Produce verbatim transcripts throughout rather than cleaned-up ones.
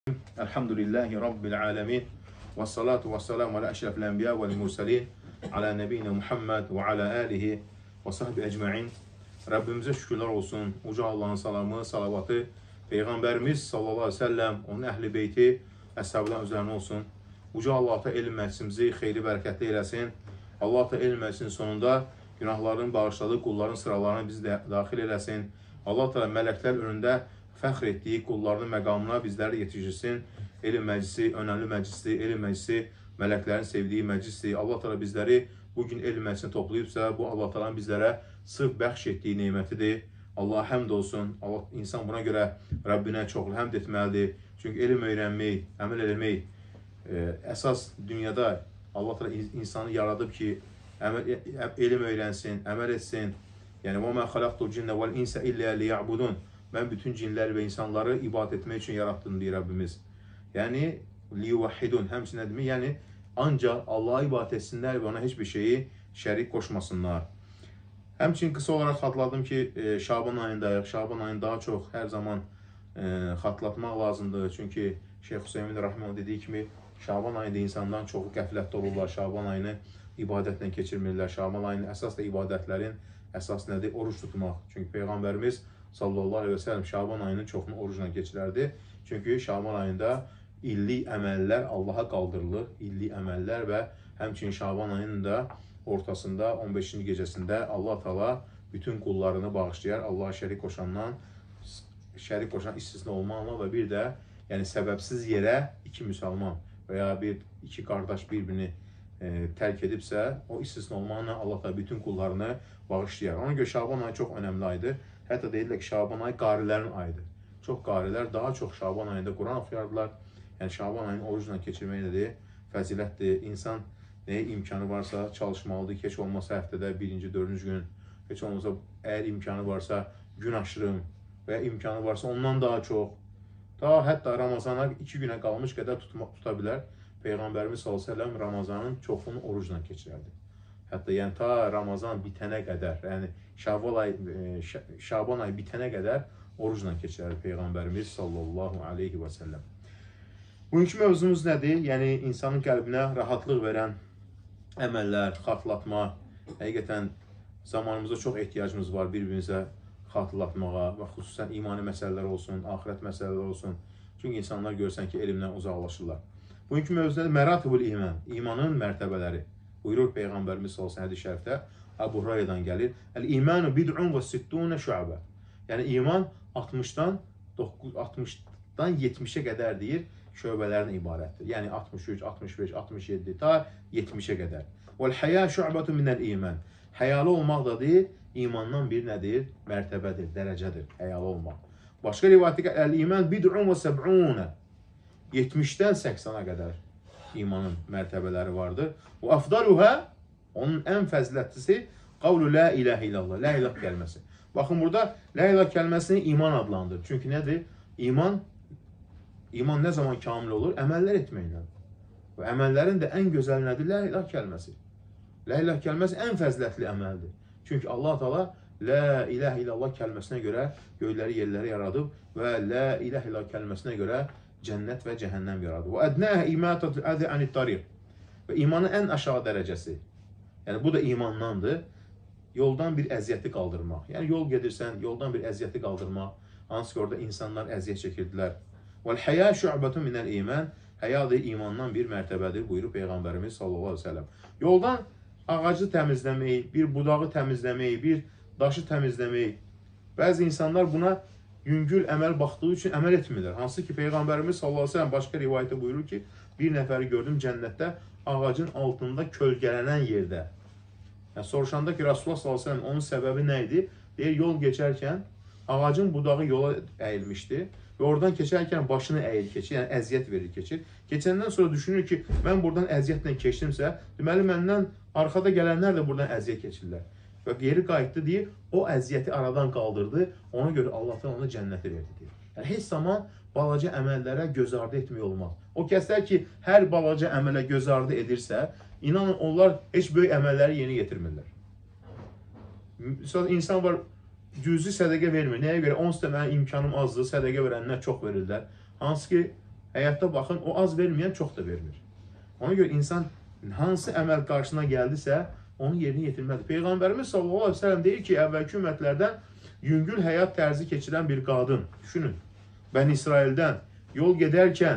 Elhamdülillahi Rabbil alemin. Ve salatu ve selamu ala eşrefil enbiya vel murselin. Ala nebine Muhammed ve ala alihi ve sahbi ecma'in. Rabbimize şükürler olsun. Uca Allah'ın salamı, salavatı, Peygamberimiz sallallahu aleyhi ve sellem, onun ehli beyti, əshabından üzerine olsun. Uca Allah da elm məclisimizi xeyri bərəkətli eləsin. Allah da elm məclisinin sonunda günahların bağışladığı qulların sıralarına bizi də daxil eləsin. Allah da mələklər önündə fəxr etdiyi qullarının məqamına bizləri yetişirsin. Elm məclisi, önəmli məclisdir, elm məclisi mələklərin sevdiyi məclisdir. Allah da bizləri bugün elm məclisini toplayıbsa, bu Allah da bizlərə sırf bəxş etdiyi neymətidir. Allah həmd olsun. Allah, insan buna görə Rəbbinə çoxlu həmd etməlidir. Çünki elm öyrənmək, əməl eləmək, e, əsas dünyada Allah da insanı yaradıb ki, əməl, elm öyrənsin, əməl etsin. Yəni, وَمَا خَلَقْتُ الْجِنَّ وَالْاِنْسَ إِلَّا لِيَعْبُدُونَ Mən bütün cinləri və insanları ibadət etmək üçün yarattım, deyir Rəbbimiz. Yəni, liyuvahhidun, həmçinin demək, yəni, ancaq Allah'a ibadət etsinlər və ona heç bir şeyi şərik qoşmasınlar. Həmçinin qısa olaraq xatırladım ki, e, Şaban ayındayıq. Şaban ayını daha çox hər zaman e, xatırlatmaq lazımdır. Çünki Şeyx Hüseymin Rahman dediyi kimi, Şaban ayında insandan çoxu qəflətdə olurlar. Şaban ayını ibadətlə keçirmirlər. Şaban ayının əsas da ibadətlərin əsas nədir? Oruç tutmaq. Çünki Peyğəmbərimiz sallallahu aleyhi ve sellem Şaban ayının çoxunu orucla keçirərdi. Çünki Şaban ayında illik əməllər Allaha qaldırılır. İllik əməllər və həmçinin Şaban ayının da ortasında on beşinci gecəsində Allah Taala bütün qullarını bağışlayar. Allaha şərik qoşandan, şərik qoşan istisna olmaqla və bir də yəni səbəbsiz yerə iki müsəlman və ya bir iki qardaş bir-birini e, tərk edibsə, o istisna olmaqla Allah Taala bütün qullarını bağışlayar. Ona görə Şaban ayı çox önəmli aydır. Hətta deyirlər ki, Şaban ayı qarilərin ayıdır. Çox qarilər daha çox Şaban ayında Quran oxuyardılar. Yəni Şaban ayını orucla keçirmək nədir? Fəzilətdir. İnsan nəyə imkanı varsa çalışmalıdır. Heç olmasa həftədə birinci, dördüncü gün, heç olmasa əgər imkanı varsa gün aşırım və ya imkanı varsa ondan daha çox. Daha hətta Ramazana iki günə qalmış qədər tutma, tuta bilər. Peyğəmbərimiz sallallahu aleyhi ve sellem Ramazanın çoxunu orucla keçirərdi. Hətta yəni ta Ramazan bitənə qədər, yəni Şaban ay, Şaban ay bitənə qədər orucla keçirər Peyğəmbərimiz sallallahu aleyhi və səlləm. Bugünkü mövzumuz nədir? Yəni insanın qəlbinə rahatlıq verən əməllər, xatırlatma. Həqiqətən zamanımızda çox ehtiyacımız var bir-birimizə xatırlatmağa və xüsusən imani məsələlər olsun, axirət məsələlər olsun. Çünki insanlar görsən ki, elmdən uzaqlaşırlar. Bugünkü mövzu nədir? Məratibul iman, imanın mərtəbələri. Buyurur Peyğəmbərimiz sallallahu əleyhi və səlləm hədis-i şərifdə, Əbu Hüreyrədən gəlir. El-imanu bid'un və sittun şu'bə. Yəni iman altmışdan altmışdan yetmişə qədər deyir, şöbələrin ibarətdir. Yəni altmış üç, altmış beş, altmış yeddi ta yetmişə qədər. Vəl-həya şu'bətun minəl-iman. Həyalı olmaq da deyir, imandan bir nədir? Mərtəbədir, dərəcədir, həyalı olmaq. Başqa rivayətdə el-iman bid'un və səb'un. yetmişdən səksana qədər imanın mərtəbələri vardır. Və afdaluha, onun ən fəzilətlisi qavlu la ilahe illallah, la ilah kəlməsi. Baxın burada la ilah kəlməsini iman adlandır. Çünki nədir? İman, iman nə zaman kamil olur? Əməllər etməklə. Və əməllərin də ən gözəl nədir? La ilah kəlməsi. La ilah kəlməsi ən fəzilətli əməldir. Çünki Allah Taala la ilahe illallah kəlməsinə görə göyləri, yerləri yaradıb və la ilahe illallah kəlməsinə görə cənnət və cəhənnəm yaradır. Və ədnəh imatətul əzi anit tariq. Və imanın ən aşağı dərəcəsi. Yəni bu da imandandır. Yoldan bir əziyyəti qaldırmaq. Yəni yol gedirsən, yoldan bir əziyyəti qaldırmaq. Hansı ki orada insanlar əziyyət çəkirdilər. Vəl həya şu'bətun minəl iman. Həya da imandan bir mərtəbədir, buyurur Peyğəmbərimiz sallallahu əleyhi və səlləm. Yoldan ağacı təmizləmək, bir budağı təmizləmək, bir daşı təmizləmək. Bəzi insanlar buna yüngül əməl baxdığı üçün əməl etmirlər. Hansı ki Peyğəmbərimiz sallallahu əleyhi və səlləm başqa rivayətdə buyurur ki, bir nəfəri gördüm cənnətdə ağacın altında kölgələnən yerdə. Yəni soruşanda ki Rasulullah sallallahu əleyhi və səlləm onun səbəbi nə idi? Deyir, yol keçərkən ağacın budağı yola əyilmişdi və oradan keçərkən başını əyil keçir, yəni əziyyət verir keçir. Keçəndən sonra düşünür ki, mən buradan əziyyətlə keçdimsə, deməli məndən arxada gələnlər də buradan əziyyət keçirlər. Və geri qayıtdı deyir, o əziyyəti aradan qaldırdı, ona görə Allahdan ona cənnəti verdi deyir. Yəni heç zaman balaca əməllərə göz ardı etmək olmaz. O kəslər ki, hər balaca əmələ göz ardı edirsə, inanın onlar heç böyük əməlləri yeni getirmirlər. Misal, insan var, cüzi sədəqə vermir. Nəyə görə? Onsuz da mənim imkanım azdır, sədəqə verənlər çox verirlər. Hansı ki, Həyatda baxın, o az verməyən çox da vermir. Ona görə insan hansı əməl qarşısına gəldisə, onu yerinə yetirməlidir. Peyğəmbərimiz sallallahu aleyhi ve sellem deyir ki, əvvəlki ümmətlərdən yüngül həyat tərzi keçirən bir qadın, düşünün, Bəni İsraildən yol gedərkən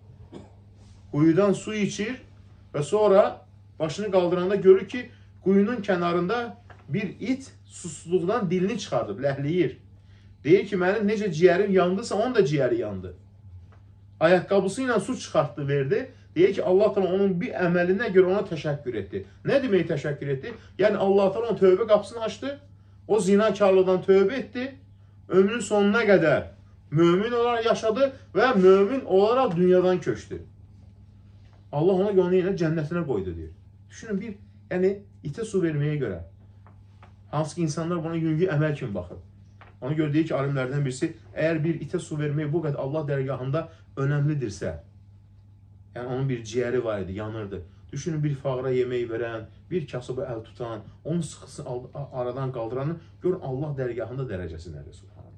quyudan su içir və sonra başını qaldıranda görür ki, quyunun kənarında bir it susuzluqdan dilini çıxardıb, ləhləyir. Deyir ki, mənim necə ciyərim yandısa, onun da ciyəri yandı. Ayaqqabısı ilə su çıxartdı, verdi. Deyir ki, Allah təala onun bir əməlinə görə ona təşəkkür etdi. Nə demək təşəkkür etdi? Yəni, Allah təala onun tövbə qapısını açdı. O zinakarlıqdan tövbə etdi. Ömrün sonuna qədər mömin olaraq yaşadı və mömin olaraq dünyadan köçdü. Allah ona onu yenə cənnətinə qoydu, deyir. Düşünün, bir, yəni, itə su verməyə görə. Hansı ki, insanlar buna yüngül əməl kimi baxır. Ona görə deyir ki, alimlərdən birisi, əgər bir itə su vermək bu qədər Allah dərgahında önəmlidirsə, yəni onun bir ciyəri var idi, yanırdı. Düşünün, bir fağıra yemək verən, bir kasıbı əl tutan, onu sıxısı aradan qaldıranı, görün Allah dərgahında dərəcəsi nədir, subhanallah.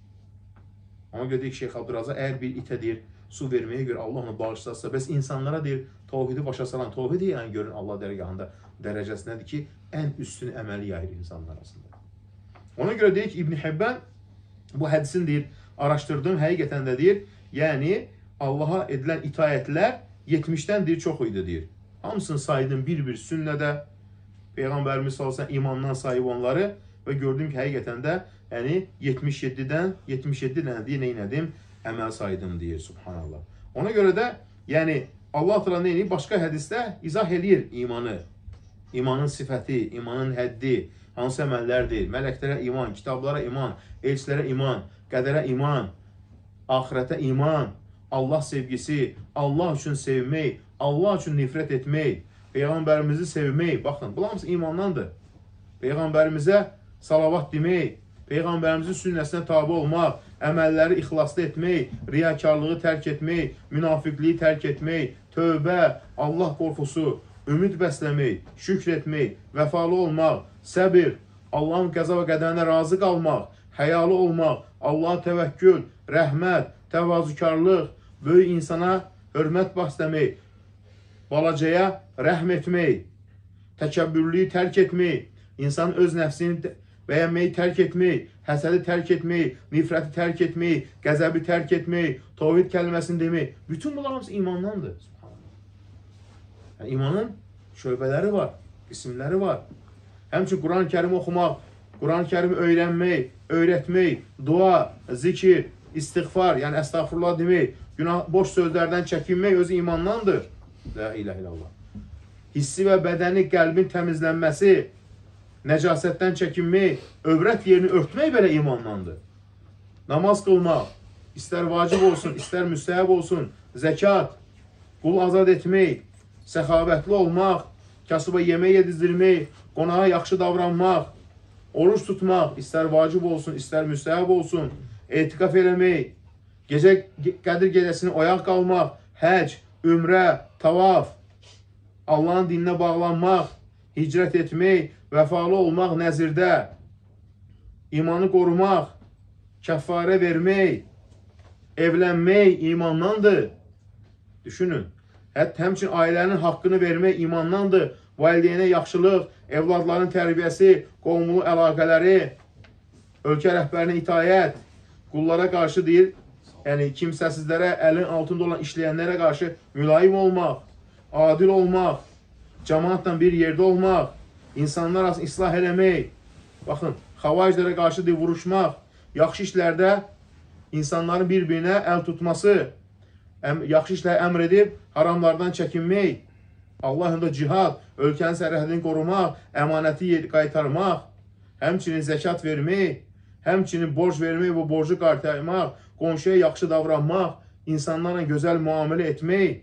Ona görə deyir ki, Şeyx Abduraza, əgər bir itə deyir, su verməyə görə Allah onu bağışlasa, bəs insanlara deyir, tavhidi başa salan, tavhidi yəni görün Allah dərgahında dərəcəsi nədir ki, ən üstün əməli yayır insanlar arasında. Ona görə deyir ki, İbn Hibban bu hədisin deyir, araşdırdım, həqiqətən də deyir, yəni Allaha edilən itayətlər yetmişdən deyir, çox idi deyir. Hamısını saydım bir-bir sünnədə, Peyğəmbərimiz sallallahu əleyhi və səlləm imandan sayıb onları və gördüm ki, həqiqətən də yəni yetmiş yeddidən yetmiş yeddi dənə deyir, neynədim? Əməl saydım deyir, subhanallah. Ona görə də, yəni Allah təala neyini başqa hədisdə izah eləyir imanı. İmanın sifəti, imanın həddi, hansı əməllərdir, mələklərə iman, kitablara iman, elçilərə iman, qədərə iman, axirətə iman, Allah sevgisi, Allah üçün sevmək, Allah üçün nifrət etmək, Peyğəmbərimizi sevmək, baxın, bu hamısı imandandır. Peyğəmbərimizə salavat demək, Peyğəmbərimizin sünnəsinə tabi olmaq, əməlləri ixlaslı etmək, riyakarlığı tərk etmək, münafiqliyi tərk etmək, tövbə, Allah qorxusu, ümid bəsləmək, şükr etmək, vəfalı olmaq, səbir, Allahın qəza və qədərinə razı qalmaq, həyalı olmaq, Allaha təvəkkül, rəhmət, təvazükarlıq, böyük insana hörmət bəsləmək, balacaya rəhm etmək, təkəbbürlüyü tərk etmək, insanın öz nəfsini bəyənməyi tərk etmək, həsədi tərk etmək, nifrəti tərk etmək, qəzəbi tərk etmək, tavhid kəlməsini demək. Bütün bunlar hamısı imandandır. Yəni, imanın şöbələri var, qismləri var. Həmçin Quran-ı Kərimi oxumaq, Quran-ı Kərimi öyrənmək, öyrətmək, dua, zikir, istiğfar, yəni əstəğfurullah demək, günah, boş sözlərdən çəkinmək özü imandandır. La ilahe illallah. Hissi və bədəni, qəlbin təmizlənməsi, nəcasətdən çəkinmək, övrət yerini örtmək belə imandandır. Namaz qılmaq, istər vacib olsun, istər müstəhəb olsun, zəkat, qul azad etmək, səxavətli olmaq, kasıba yemək yedizdirmək, qonağa yaxşı davranmaq, oruç tutmaq, istər vacib olsun, istər müstəhəb olsun, etiqaf eləmək, gecə qədir gecəsini oyaq qalmaq, həc, ümrə, tavaf, Allahın dininə bağlanmaq, hicrət etmək, vəfalı olmaq nəzirdə, imanı qorumaq, kəffarə vermək, evlənmək imandandır. Düşünün, hətta həmçin ailənin haqqını vermək imandandır. Valideynə yaxşılıq, evladların tərbiyəsi, qovumlu əlaqələri, ölkə rəhbərinə itayət, qullara qarşı deyir, yəni kimsəsizlərə, əlin altında olan işləyənlərə qarşı mülayim olmaq, adil olmaq, cəmaatla bir yerdə olmaq, insanlar arasında islah eləmək, baxın, xavaiclərə qarşı deyil, vuruşmaq, yaxşı işlərdə insanların bir-birinə əl tutması, yaxşı işləri əmr edib, haramlardan çəkinmək, Allahın da cihad, ölkənin sərhədini qorumaq, əmanəti qaytarmaq, həmçinin zəkat vermək, həmçinin borc vermək, bu borcu qaytarmaq, qonşuya yaxşı davranmaq, insanlarla gözəl müamilə etmək,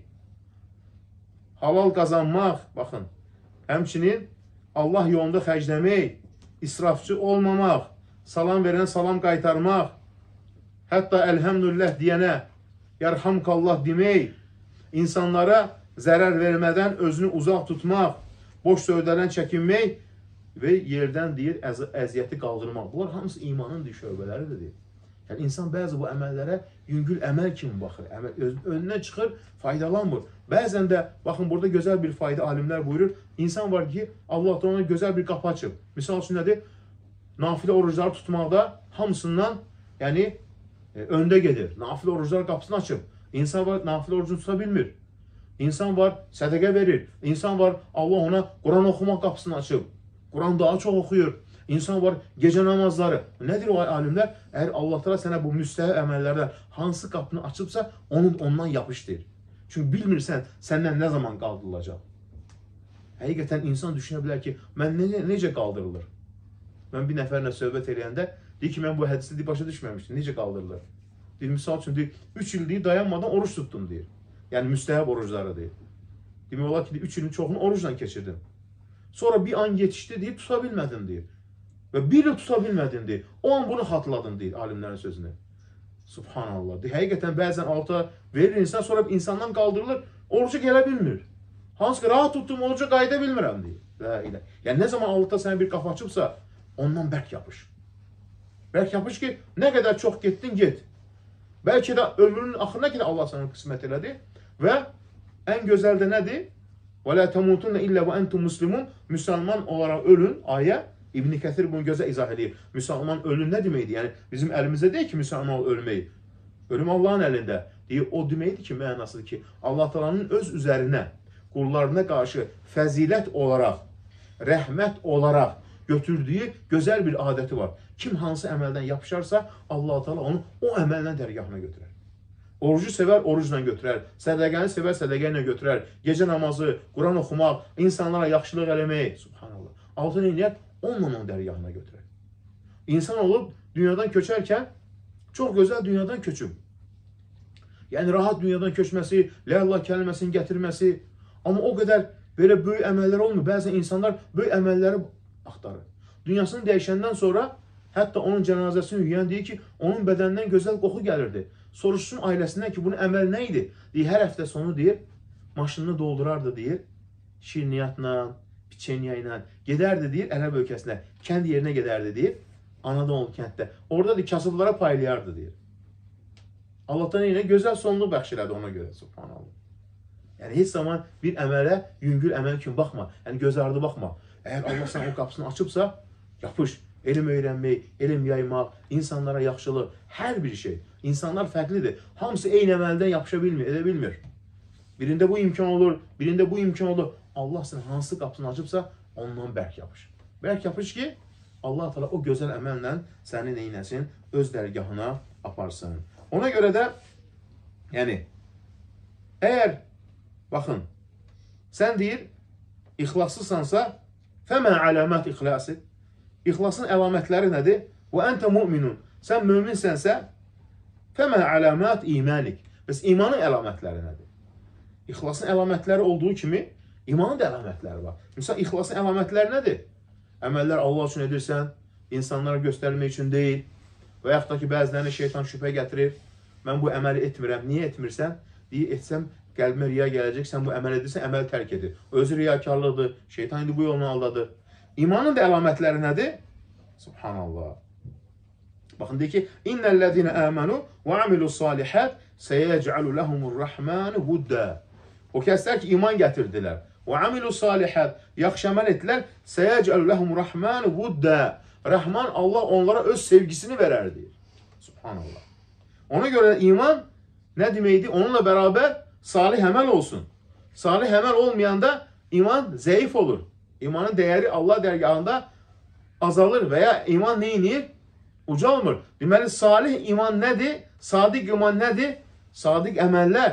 halal qazanmaq, baxın, həmçinin Allah yolunda xərcləmək, israfçı olmamaq, salam verən salam qaytarmaq, hətta əlhəmdülillah deyənə, yarhamkallah demək, insanlara zərər vermədən özünü uzaq tutmaq, boş sözlərdən çəkinmək və yerdən deyir, əz əziyyəti qaldırmaq. Bunlar hamısı imanın şöbələridir. Yəni, insan bəzi bu əməllərə yüngül əməl kimi baxır. Əməl, öz, önünə çıxır, faydalanmır. Bəzən də, baxın, burada gözəl bir fayda alimlər buyurur. İnsan var ki, Allah ona gözəl bir qapı açıb. Misal üçün nədir? Nafilə orucları tutmaqda hamısından, yəni, e, öndə gedir. Nafilə oruclar qapısını açıb. İnsan var, nafilə orucunu tuta bilmir. İnsan var, sədəqə verir. İnsan var, Allah ona Quran oxumaq qapısını açıb. Quran daha çox oxuyur. İnsan var, gecə namazları. Nədir o alimlər? Əgər Allah təala sənə bu müstəhəb əməllərdən hansı qapını açıbsa, onun ondan yapış deyir. Çünki bilmirsən, səndən nə zaman qaldırılacaq. Həqiqətən insan düşünə bilər ki, mən ne, necə qaldırılır? Mən bir nəfərlə söhbət eləyəndə, deyir ki, mən bu hədisi başa düşməmişdim, necə qaldırılır? Deyir, misal üçün, deyir, üç il deyir, dayanmadan oruç tutdum, deyir. Yəni, müstəhəb orucları deyir. Demək olar ki, üç ilin çoxunu orucla keçirdim. Sonra bir an yetişdi, deyir, tuta bilmədim, deyir. Və bir il tuta bilmədin, deyir. O an bunu xatırladın, deyir, alimlərin sözünü. Subhanallah. Deyir, həqiqətən bəzən alta verir insan, sonra insandan qaldırılır, orucu gələ bilmir. Hansı ki, rahat tutduğum oruca qayda bilmirəm, deyir. Və ilə. Yəni, nə zaman alta sənə bir qapı açıbsa, ondan bərk yapış. Bərk yapış ki, nə qədər çox getdin, get. Bəlkə də ömrünün axırına ki, Allah sana qismət elədi. Və ən gözəl də nədir? وَلَا تَمُوتُنَّ إِلَّا وَأَنْتُمْ مُسْلِمُونَ Müsəlman olaraq ölün, ayə. İbn-i Kəthir bunu gözə izah edir. Müsəlman ölüm nə deməkdir? Yəni, bizim əlimizdə deyil ki, müsəlman ölmək. Ölüm Allahın əlində. Deyir, o deməkdir ki, mənasıdır ki, Allah Taala'nın öz üzərinə, qullarına qarşı fəzilət olaraq, rəhmət olaraq götürdüyü gözəl bir adəti var. Kim hansı əməldən yapışarsa, Allah Taala onu o əməllə dərgahına götürər. Orucu sevər, orucla götürər. Sədəqəni sevər, sədəqə ilə götürər. Gecə namazı, Quran oxumaq, insanlara yaxşılıq eləmək. Subhanallah. Altı niyyət onunla onun dərgahına götürər. İnsan olub dünyadan köçərkən çox gözəl dünyadan köçüb. Yəni rahat dünyadan köçməsi, la Allah kəlməsini gətirməsi. Amma o qədər belə böyük əməllər olmur. Bəzən insanlar böyük əməlləri axtarır. Dünyasını dəyişəndən sonra hətta onun cənazəsini yuyən deyir ki, onun bədənindən gözəl qoxu gəlirdi. Soruşsun ailəsindən ki, bunun əməl nə idi? Deyir, hər həftə sonu deyir, maşınını doldurardı deyir, şirniyyatla, piçenya ilə gedərdi deyir, Ərəb ölkəsinə, kənd yerinə gedərdi deyir, anadan oldu kənddə. Orada da kasıblara paylayardı deyir. Allah'tan yine gözəl sonluq bəxş elədi ona görə, subhanallah. Yəni, heç zaman bir əmələ, yüngül əməl kimi baxma, yəni göz ardı baxma. Əgər Allah sana o qapısını açıbsa, yapış. Elm öyrənmək, elm yaymaq, insanlara yaxşılıq, hər bir şey. İnsanlar fərqlidir. Hamısı eyni əməldən yapışa bilmir, edə bilmir. Birində bu imkan olur, birində bu imkan olur. Allah sana hansı qapısını açıbsa, ondan bərk yapış. Bərk yapış ki, Allah Teala o gözəl əməllə səni neynəsin, öz dərgahına aparsın. Ona görə də, yəni, əgər, baxın, sən deyir, ixlaslısansa, fəmən aləmət ixlası. İxlasın əlamətləri nədir? Və əntə müminun. Sən möminsənsə, fəmən aləmət imanik. Bəs imanın əlamətləri nədir? İxlasın əlamətləri olduğu kimi, imanın da əlamətləri var. Məsələn, ixlasın əlamətləri nədir? Əməllər Allah üçün edirsən, insanlara göstərilmək üçün deyil. Və yaxud da ki, bəzilərini şeytan şübhə gətirir. Mən bu əməli etmirəm. Niyə etmirsən? Deyir, etsəm, qəlbimə riya gələcək. Sən bu əməl edirsən, əməli tərk edir. Özü riyakarlıqdır. Şeytan indi bu yolunu aldadır. İmanın da əlamətləri nədir? Subhanallah. Baxın, deyir ki, İnnəl-ləzīnə əmənu və amilussalihat səyəcəlu ləhumur-rəhmanu vuddə. O kəslər ki, iman gətirdilər. Və amilussalihat, yaxşı əməl etdilər. Səyəcəlu ləhumur-rəhmanu vuddə. Rəhman, Allah onlara öz sevgisini verər, deyir. Subhanallah. Ona görə iman nə deməkdir? Onunla bərabər salih əməl olsun. Salih əməl olmayanda iman zəif olur. İmanın dəyəri Allah dərgahında azalır və ya iman neyinir? Ucalmır. Deməli, salih iman nədir? Sadiq iman nədir? Sadiq əməllər.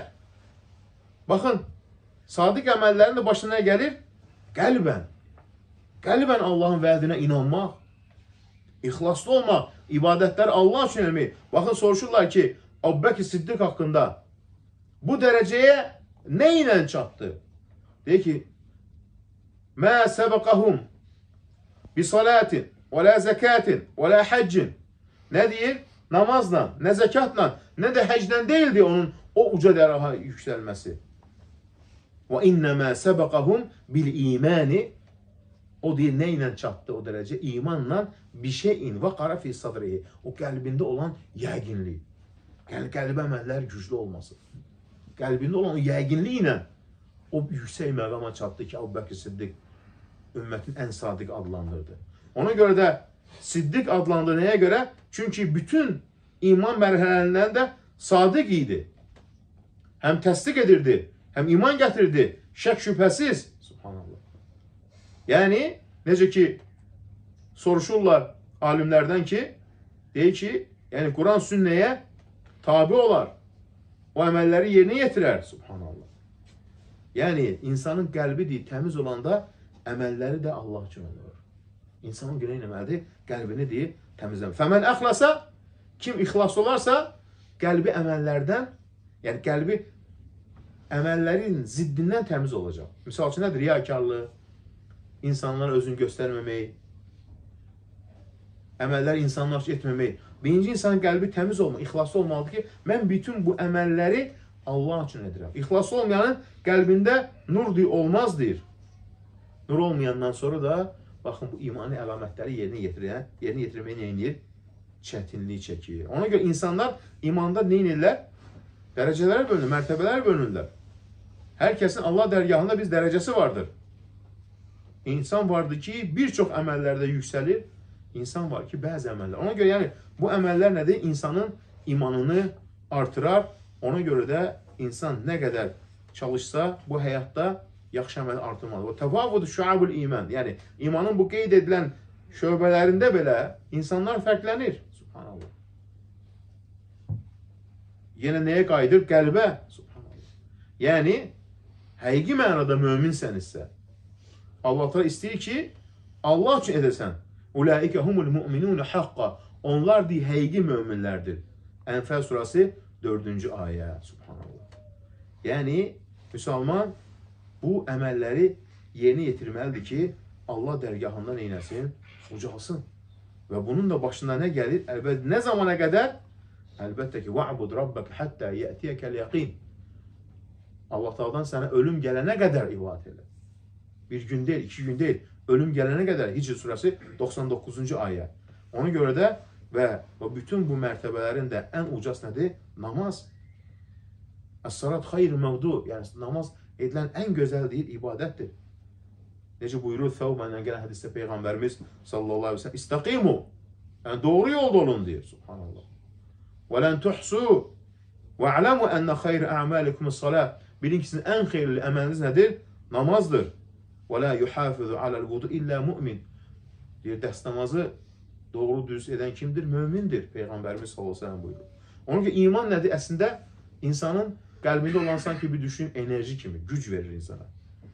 Baxın, sadiq əməllərin də başına nə gəlir? Qəlbən. Qəlbən Allahın vədinə inanmaq, ixlaslı olmaq, ibadətləri Allah üçün eləmək. Baxın, soruşurlar ki, Əbubəkir Siddiq haqqında bu dərəcəyə nə ilə çatdı? Deyir ki, mə səbəqəhum bi salatin və lə zəkatin və lə həccin. Nə deyir? Namazla, nə zəkatla, nə də həcdən deyildi onun o uca dərəha yüksəlməsi. Və innəmə səbəqəhum bil imani O deyir, nə ilə çatdı o dərəcə? İmanla bir şeyin və qara fi sadrihi. O qəlbində olan yəqinlik. Yəni, qəlbi əməllər güclü olması. Qəlbində olan o yəqinlik ilə o yüksək məqama çatdı ki, Əbu Bəkr Siddiq ümmətin ən sadiq adlandırdı. Ona görə də Siddiq adlandı. Nəyə görə? Çünki bütün iman mərhələlərindən də sadiq idi. Həm təsdiq edirdi, həm iman gətirdi. Şək şübhəsiz. Subhanallah. Yəni, necə ki, soruşurlar alimlərdən ki, deyir ki, yəni Quran sünnəyə tabi olar. O əməlləri yerinə yetirər. Subhanallah. Yəni, insanın qəlbi deyir, təmiz olanda əməlləri də Allah üçün olur. İnsanın günə eləməlidir, qəlbini deyir, təmizləmir. Fəmən əxlasa, kim ixlas olarsa, qəlbi əməllərdən, yəni qəlbi əməllərin ziddindən təmiz olacaq. Misal üçün, nədir? Riyakarlıq, insanlara özünü göstərməmək, əməllər insanlar üçün etməmək. Birinci insanın qəlbi təmiz olmalı, ixlaslı olmalıdır ki, mən bütün bu əməlləri Allah üçün edirəm. İxlaslı olmayanın qəlbində nur deyir, olmaz deyir. Nur olmayandan sonra da, baxın, bu imani əlamətləri yerinə yetirən, yerinə yetirməyə nə edir? Çətinlik çəkir. Ona görə insanlar imanda nə edirlər? Dərəcələrə bölünür, mərtəbələrə bölünürlər. Hər kəsin Allah dərgahında biz dərəcəsi vardır. İnsan vardır ki, bir çox əməllərdə yüksəlir. İnsan var ki, bəzi əməllər. Ona görə, yəni, bu əməllər nədir? İnsanın imanını artırar. Ona görə də insan nə qədər çalışsa, bu həyatda yaxşı əməl artırmalı. O təvavudu şuabul iman. Yəni, imanın bu qeyd edilən şöbələrində belə insanlar fərqlənir. Subhanallah. Yenə nəyə qayıdır? Qəlbə. Subhanallah. Yəni, həqiqi mənada möminsənizsə, Allah da istəyir ki, Allah üçün edəsən. Ulaikə humul mu'minun haqqa. Onlar deyil, həqiqi möminlərdir. Ənfəl surası dördüncü ayə. Subhanallah. Yəni, müsəlman bu əməlləri yerinə yetirməlidir ki, Allah dərgahında neynəsin? Ucalsın. Və bunun da başına nə gəlir? Əlbəttə, nə zamana qədər? Əlbəttə ki, va'bud rabbək həttə yətiyəkəl yəqin. Allah Taala'dan sənə ölüm gələnə qədər ibadət elə. Bir gün deyil, iki gün deyil. Ölüm gələnə qədər Hicr surəsi doxsan doqquzuncu ayə. Ona görə də və bütün bu mərtəbələrin də ən ucası nədir? Namaz. Əs-salat xeyr məvdu. Yəni namaz edilən ən gözəl deyil, ibadətdir. Necə buyurur Səvbəndən gələn hədisdə Peyğəmbərimiz sallallahu aleyhi ve sellem İstaqimu. Yəni doğru yolda olun deyir. Subhanallah. Və lən tuhsu və ələmu ənə xeyr ə'məlikum-s-salat. Bilin ki, sizin ən xeyirli əməliniz nədir? Namazdır. Və la yuhafizu aləl-vudu illə mümin. Deyir, dəst namazı doğru düz edən kimdir? Mömindir. Peyğəmbərimiz sallallahu aleyhi ve sellem buyurur. Onun ki, iman nədir? Əslində, insanın qəlbində olan sanki bir düşün, enerji kimi, güc verir insana.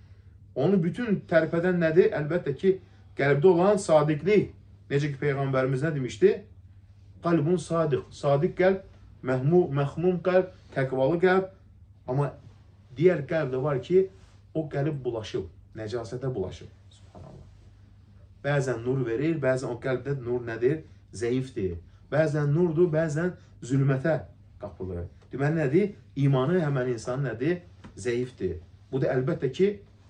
Onu bütün tərpədən nədir? Əlbəttə ki, qəlbdə olan sadiqlik. Necə ki, Peyğəmbərimiz nə demişdi? Qalbun sadiq. Sadiq qəlb, məxmum qəlb, təqvalı qəlb. Amma digər qəlb də var ki, o qəlb bulaşıb, nəcasətə bulaşıb. Subhanallah. Bəzən nur verir, bəzən o qəlbdə nur nədir? Zəifdir. Bəzən nurdur, bəzən zülmətə qapılır. Deməli nədir? İmanı həmən insan nədir? Zəifdir. Bu da əlbəttə ki,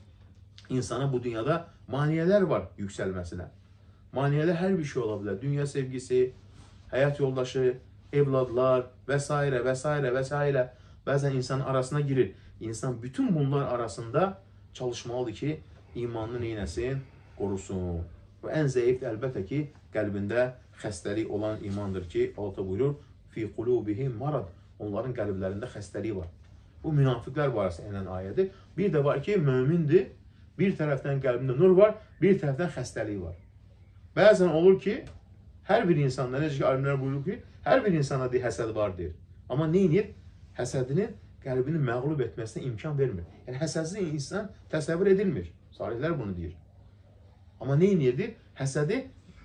insana bu dünyada maniyələr var yüksəlməsinə. Maniyələr hər bir şey ola bilər. Dünya sevgisi, həyat yoldaşı, evladlar və s. və s. və s. Bəzən insanın arasına girir. İnsan bütün bunlar arasında çalışmalıdır ki, imanını neynəsin? Qorusun. Və ən zəif əlbəttə ki, qəlbində xəstəlik olan imandır ki, Allah buyurur, fi qulubihim marad. Onların qəlblərində xəstəlik var. Bu münafiqlər barəsi enən ayədir. Bir də var ki, mömindir. Bir tərəfdən qəlbində nur var, bir tərəfdən xəstəlik var. Bəzən olur ki, hər bir insanda, necə ki, alimlər buyurur ki, hər bir insanda deyir, həsəd var deyir. Amma neynir? Həsədinin qəlbini məğlub etməsinə imkan vermir. Yəni, həsədsiz insan təsəvvür edilmir. Salihlər bunu deyir. Amma neynirdir? Həsədi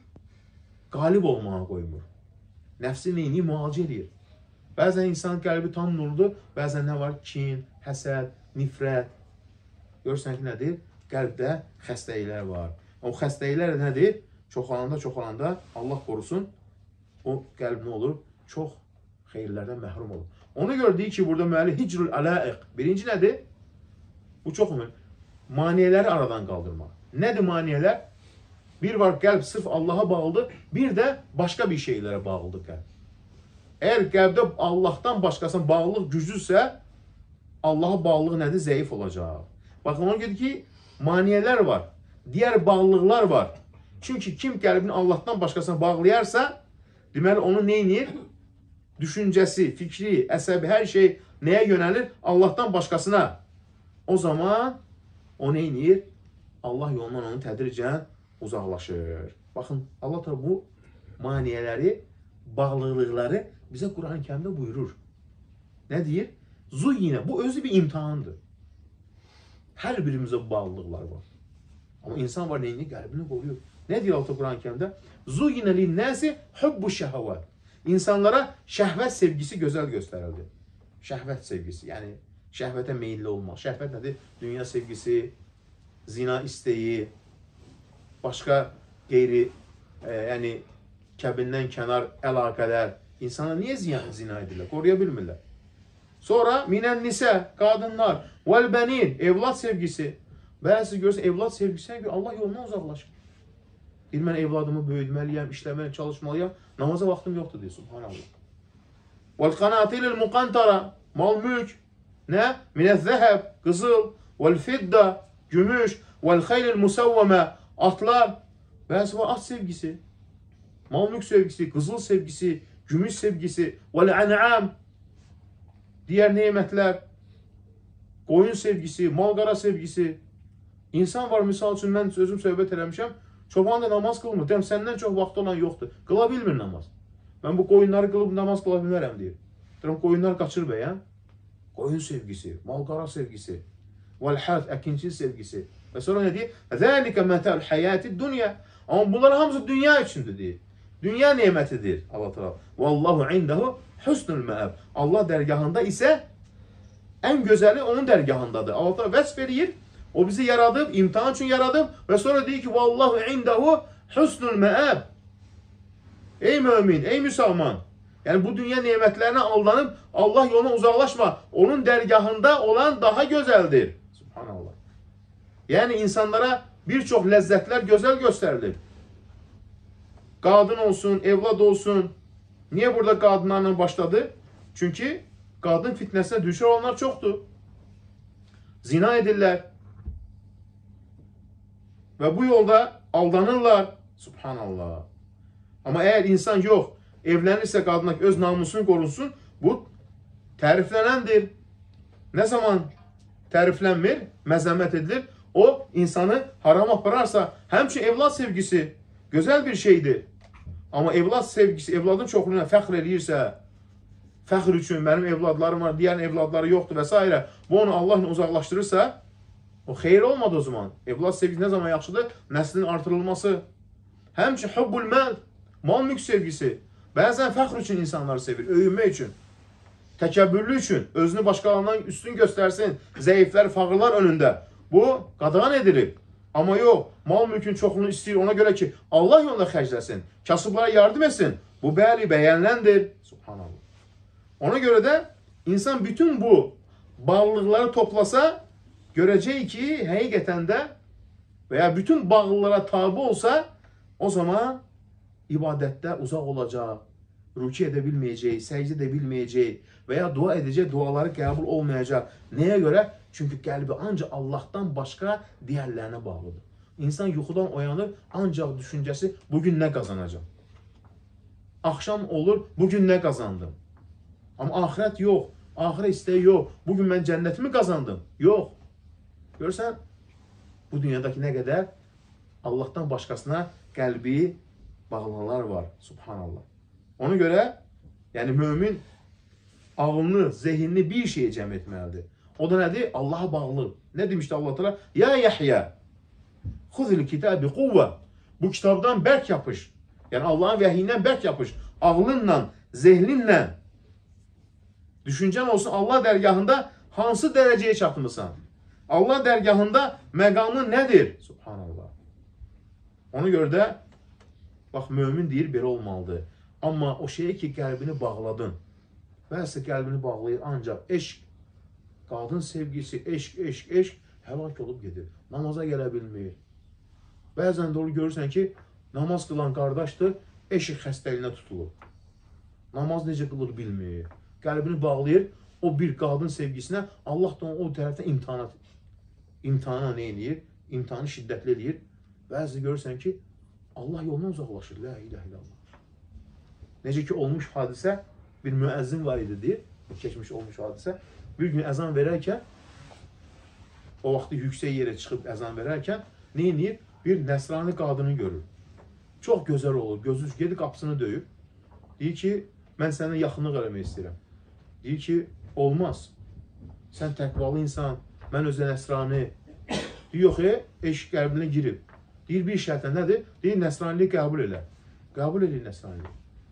qalib olmağa qoymur. Nəfsi neynir? Müalicə edir. Bəzən insanın qəlbi tam nurdur, bəzən nə var? Kin, həsəd, nifrət. Görürsən ki, nədir? Qəlbdə xəstəliklər var. O xəstəliklər nədir? Çoxalanda, çoxalanda, Allah qorusun, o qəlb nə olur? Çox xeyirlərdən məhrum olur. Ona görə deyir ki, burada müəllif hicrül aləiq. Birinci nədir? Bu çox mühüm. Maniyələri aradan qaldırmaq. Nədir maniyələr? Bir var qəlb sırf Allaha bağlıdır, bir də başqa bir şeylərə bağlıdır qəlb. Əgər qəlbdə Allahdan başqasına bağlılıq güclüsə, Allaha bağlılıq nədir? Zəif olacaq. Baxın, ona görə ki, maniyələr var, digər bağlılıqlar var. Çünki kim qəlbini Allahdan başqasına bağlayarsa, deməli, onu neynir? Düşüncəsi, fikri, əsəbi, hər şey nəyə yönəlir? Allahdan başqasına. O zaman o neynir? Allah yolundan onu tədricən uzaqlaşır. Baxın, Allah da bu maniyələri, bağlılıqları bizə Quran-ı Kərimdə buyurur. Nə deyir? Zuyyinə, bu özü bir imtihandır. Hər birimizdə bu bağlılıqlar var. Amma insan var neyini? Qəlbini qoruyor. Nə deyir Allah Quran-ı Kərimdə? Zuyyinə linnəsi hubbu şəhəvət. İnsanlara şəhvət sevgisi gözəl göstərildi. Şəhvət sevgisi, yəni şəhvətə meyilli olmaq. Şəhvət nədir? Dünya sevgisi, zina isteği, başqa qeyri, e, yəni kəbindən kənar əlaqələr. İnsanlar niyə zina, zina edirlər? Qoruya bilmirlər. Sonra minən nisə, qadınlar, vəlbənin, evlad sevgisi. Bəzi görürsən, evlad sevgisinə görə Allah yolundan uzaqlaşır. Deyir, mən evladımı böyütməliyəm, işləməliyəm, çalışmalıyam, namaza vaxtım yoxdur deyir, subhanallah. Vəl-qanatilil muqantara, mal mülk, nə? Minəz-zəhəb, qızıl, vəl-fidda, gümüş, vəl-xeylil musavvəmə, atlar, bəzi var at sevgisi, mal mülk sevgisi, qızıl sevgisi, gümüş sevgisi, vəl-ən'am, digər nemətlər, qoyun sevgisi, mal-qara sevgisi. İnsan var, misal üçün, mən özüm söhbət eləmişəm, çoban da namaz qılmır. Deyəm, səndən çox vaxtı olan yoxdur. Qıla bilmir namaz. Mən bu qoyunları qılıb namaz qıla bilmərəm, deyir. Deyirəm, qoyunlar qaçır bəyəm. Qoyun sevgisi, mal-qara sevgisi, vəl-həd, əkinçil sevgisi. Və sonra nə deyir? Zəlikə mətəl həyəti dünya. Amma bunlar hamısı dünya üçündür, deyir. Dünya nemətidir, Allah təala. Vallahu indəhu husnul məəb. Allah dərgahında isə ən gözəli onun dərgahındadır. Allah təala vəsf eləyir. O bizi yaradıb, imtihan üçün yaradıb və sonra deyir ki, vallahu indəhu husnul məəb. Ey mömin, ey müsəlman. Yəni bu dünya nemətlərinə aldanıb Allah yoluna uzaqlaşma. Onun dərgahında olan daha gözəldir. Subhanallah. Yəni insanlara bir çox ləzzətlər gözəl göstərilir. Qadın olsun, evlad olsun. Niyə burada qadınlarla başladı? Çünki qadın fitnəsinə düşür olanlar çoxdur. Zina edirlər. Və bu yolda aldanırlar. Subhanallah. Amma əgər insan yox, evlənirsə qadına öz namusunu qorunsun, bu təriflənəndir. Nə zaman təriflənmir, məzəmmət edilir, o insanı haram apararsa, həmçin evlad sevgisi gözəl bir şeydir. Amma evlad sevgisi, evladın çoxluğuna fəxr eləyirsə, fəxr üçün mənim evladlarım var, digər evladları yoxdur və s. Bu onu Allahla uzaqlaşdırırsa, o xeyir olmadı o zaman. Evlad sevgisi nə zaman yaxşıdır? Nəslin artırılması. Həmçin hubbul məl, mal mülk sevgisi. Bəzən fəxr üçün insanları sevir, öyünmək üçün, təkəbbürlü üçün, özünü başqalarından üstün göstərsin, zəiflər, fağırlar önündə. Bu, qadağan edilib. Amma yox, mal mülkün çoxluğunu istəyir ona görə ki, Allah yolunda xərcləsin, kasıblara yardım etsin. Bu, bəli, bəyəniləndir. Subhanallah. Ona görə də insan bütün bu bağlılıqları toplasa, görəcək ki, həqiqətən də və ya bütün bağlılıqlara tabi olsa, o zaman ibadətdə uzaq olacaq, rükü edə bilməyəcək, səcdə edə bilməyəcək və ya dua edəcək, duaları qəbul olmayacaq. Nəyə görə? Çünki qəlbi ancaq Allahdan başqa digərlərinə bağlıdır. İnsan yuxudan oyanır, ancaq düşüncəsi bugün nə qazanacaq? Axşam olur, bugün nə qazandım? Amma axirət yox, axirə istəyi yox. Bugün mən cənnətimi qazandım? Yox. Görürsən, bu dünyadakı nə qədər Allahdan başqasına qəlbi bağlılıqlar var. Subhanallah. Ona görə, yəni mömin ağlını, zehinini bir şeyə cəm etməlidir. O da nədir? Allaha bağlı. Nə demişdi Allah Teala? Ya Yahya, xuzil kitabi quvvə. Bu kitabdan bərk yapış. Yəni Allahın vəhiyindən bərk yapış. Ağlınla, zehninlə. Düşüncən olsun Allah dərgahında hansı dərəcəyə çatmısan? Allah dərgahında məqamın nədir? Subhanallah. Ona görə də, bax, mömin deyir, belə olmalıdır. Amma o şeyə ki, qəlbini bağladın. Bəzi qəlbini bağlayır, ancaq eşq, qadın sevgisi, eşq, eşq, eşq həlak olub gedir. Namaza gələ bilmir. Bəzən də görürsən ki, namaz qılan qardaşdır, eşq xəstəliyinə tutulur. Namaz necə qılır bilmir. Qəlbini bağlayır o bir qadın sevgisinə. Allah da o tərəfdən imtihana, imtihana nə eləyir? İmtihanı şiddətli eləyir. Bəzi görürsən ki, Allah yolundan uzaqlaşır. La ilahe illallah. Necə ki, olmuş hadisə, bir müəzzin var idi deyir, keçmiş olmuş hadisə. Bir gün əzan verərkən, o vaxtı yüksək yerə çıxıb əzan verərkən, nə eləyir? Bir nəsrani qadını görür. Çox gözəl olur. Gözü gedib qapısını döyür. Deyir ki, mən səninlə yaxınlıq eləmək istəyirəm. Deyir ki, olmaz. Sən təqvalı insan, mən özə nəsrani. Deyir, yox, e, eşq qəlbinə girib. Deyir, bir şərtlə nədir? Deyir, nəsraniliyi qəbul elə. Qəbul edir nəsraniliyi.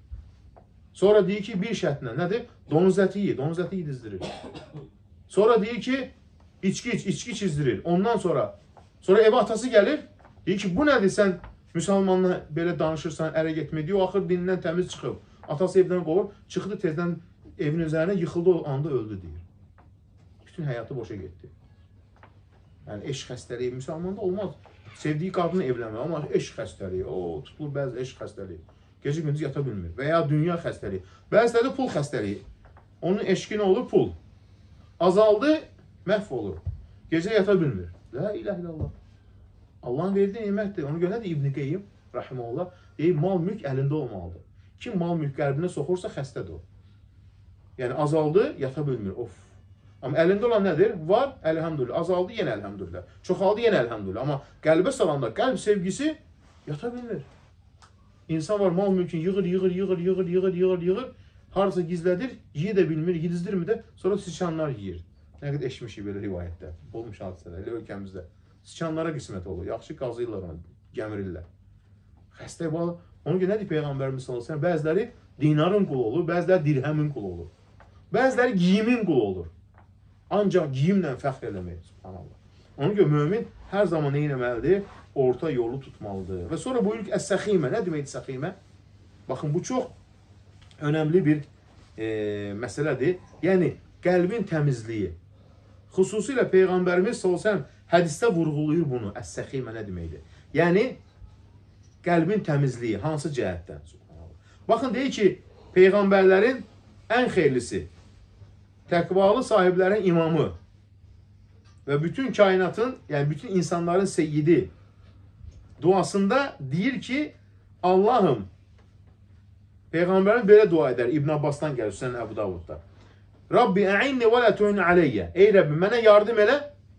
Sonra deyir ki, bir şərtlə nədir? Donuz əti yiyir, donuz əti yedizdirir. Sonra deyir ki, içki iç, içki çizdirir. Ondan sonra, sonra ev atası gəlir. Deyir ki, bu nədir? Sən müsəlmanla belə danışırsan, ərə getmək. Deyir, o axır dinindən təmiz çıxıb. Atası evdən qovur, çıxdı tezdən evin üzərinə, yıxıldı, o anda öldü deyir. Bütün həyatı boşa getdi. Yəni, eşq xəstəliyi müsəlmanda olmaz. Sevdiyi qadını evlənmə, amma eşq xəstəliyi, o tutulur bəzi eşq xəstəliyi. Gecə gündüz yata bilmir. Və ya dünya xəstəliyi. Bəziləri pul xəstəliyi. Onun eşqi nə olur? Pul. Azaldı, məhv olur. Gecə yata bilmir. La ilahe illallah. Allahın verdiyi nimətdir. Onu görə də İbn Qeyyim, rahimehullah, deyir, mal mülk əlində olmalıdır. Kim mal mülk qəlbinə soxursa xəstədir o. Yəni azaldı, yata bilmir. Of. Amma əlində olan nədir? Var, əlhəmdülillah. Azaldı, yenə əlhəmdülillah. Çoxaldı, yenə əlhəmdülillah. Amma qəlbə salanda qəlb sevgisi yata bilmir. İnsan var, mal mülkünü yığır, yığır, yığır, yığır, yığır, yığır, yığır. Harasa gizlədir, yiyə də bilmir, yedizdirmir də, sonra sıçanlar yiyir. Nə qədər eşmişik belə rivayətdə, olmuş hadisələr, elə ölkəmizdə. Sıçanlara qismət olur, yaxşı qazıyırlar onu, gəmirirlər. Xəstə balı, onun görə nədir Peyğəmbərimiz sallallahu əleyhi və səlləm? Bəziləri dinarın qulu olur, bəziləri dirhəmin qulu olur. Bəziləri giyimin qulu olur. Ancaq giyimlə fəxr eləmək, subhanallah. Onun görə mömin hər zaman nə etməlidir? Orta yolu tutmalıdır. Və sonra buyurur ki, əs-səximə. Nə deməkdir səximə? Baxın, bu çox önəmli bir e, məsələdir. Yəni, qəlbin təmizliyi. Xüsusilə Peyğəmbərimiz sallallahu əleyhi və səlləm hədisdə vurğulayır bunu. Əs-səximə nə deməkdir? Yəni, qəlbin təmizliyi hansı cəhətdən? Baxın, deyir ki, Peyğəmbərlərin ən xeyirlisi, təqvalı sahiblərin imamı və bütün kainatın, yəni bütün insanların seyyidi duasında deyir ki, Allahım, Peyğəmbərin belə dua edər, İbn Abbasdan gəlir, Hüseyin Əbu Davudda. Rabbi ə'inni və lə tu'in aleyyə. Ey Rəbbim, mənə yardım elə,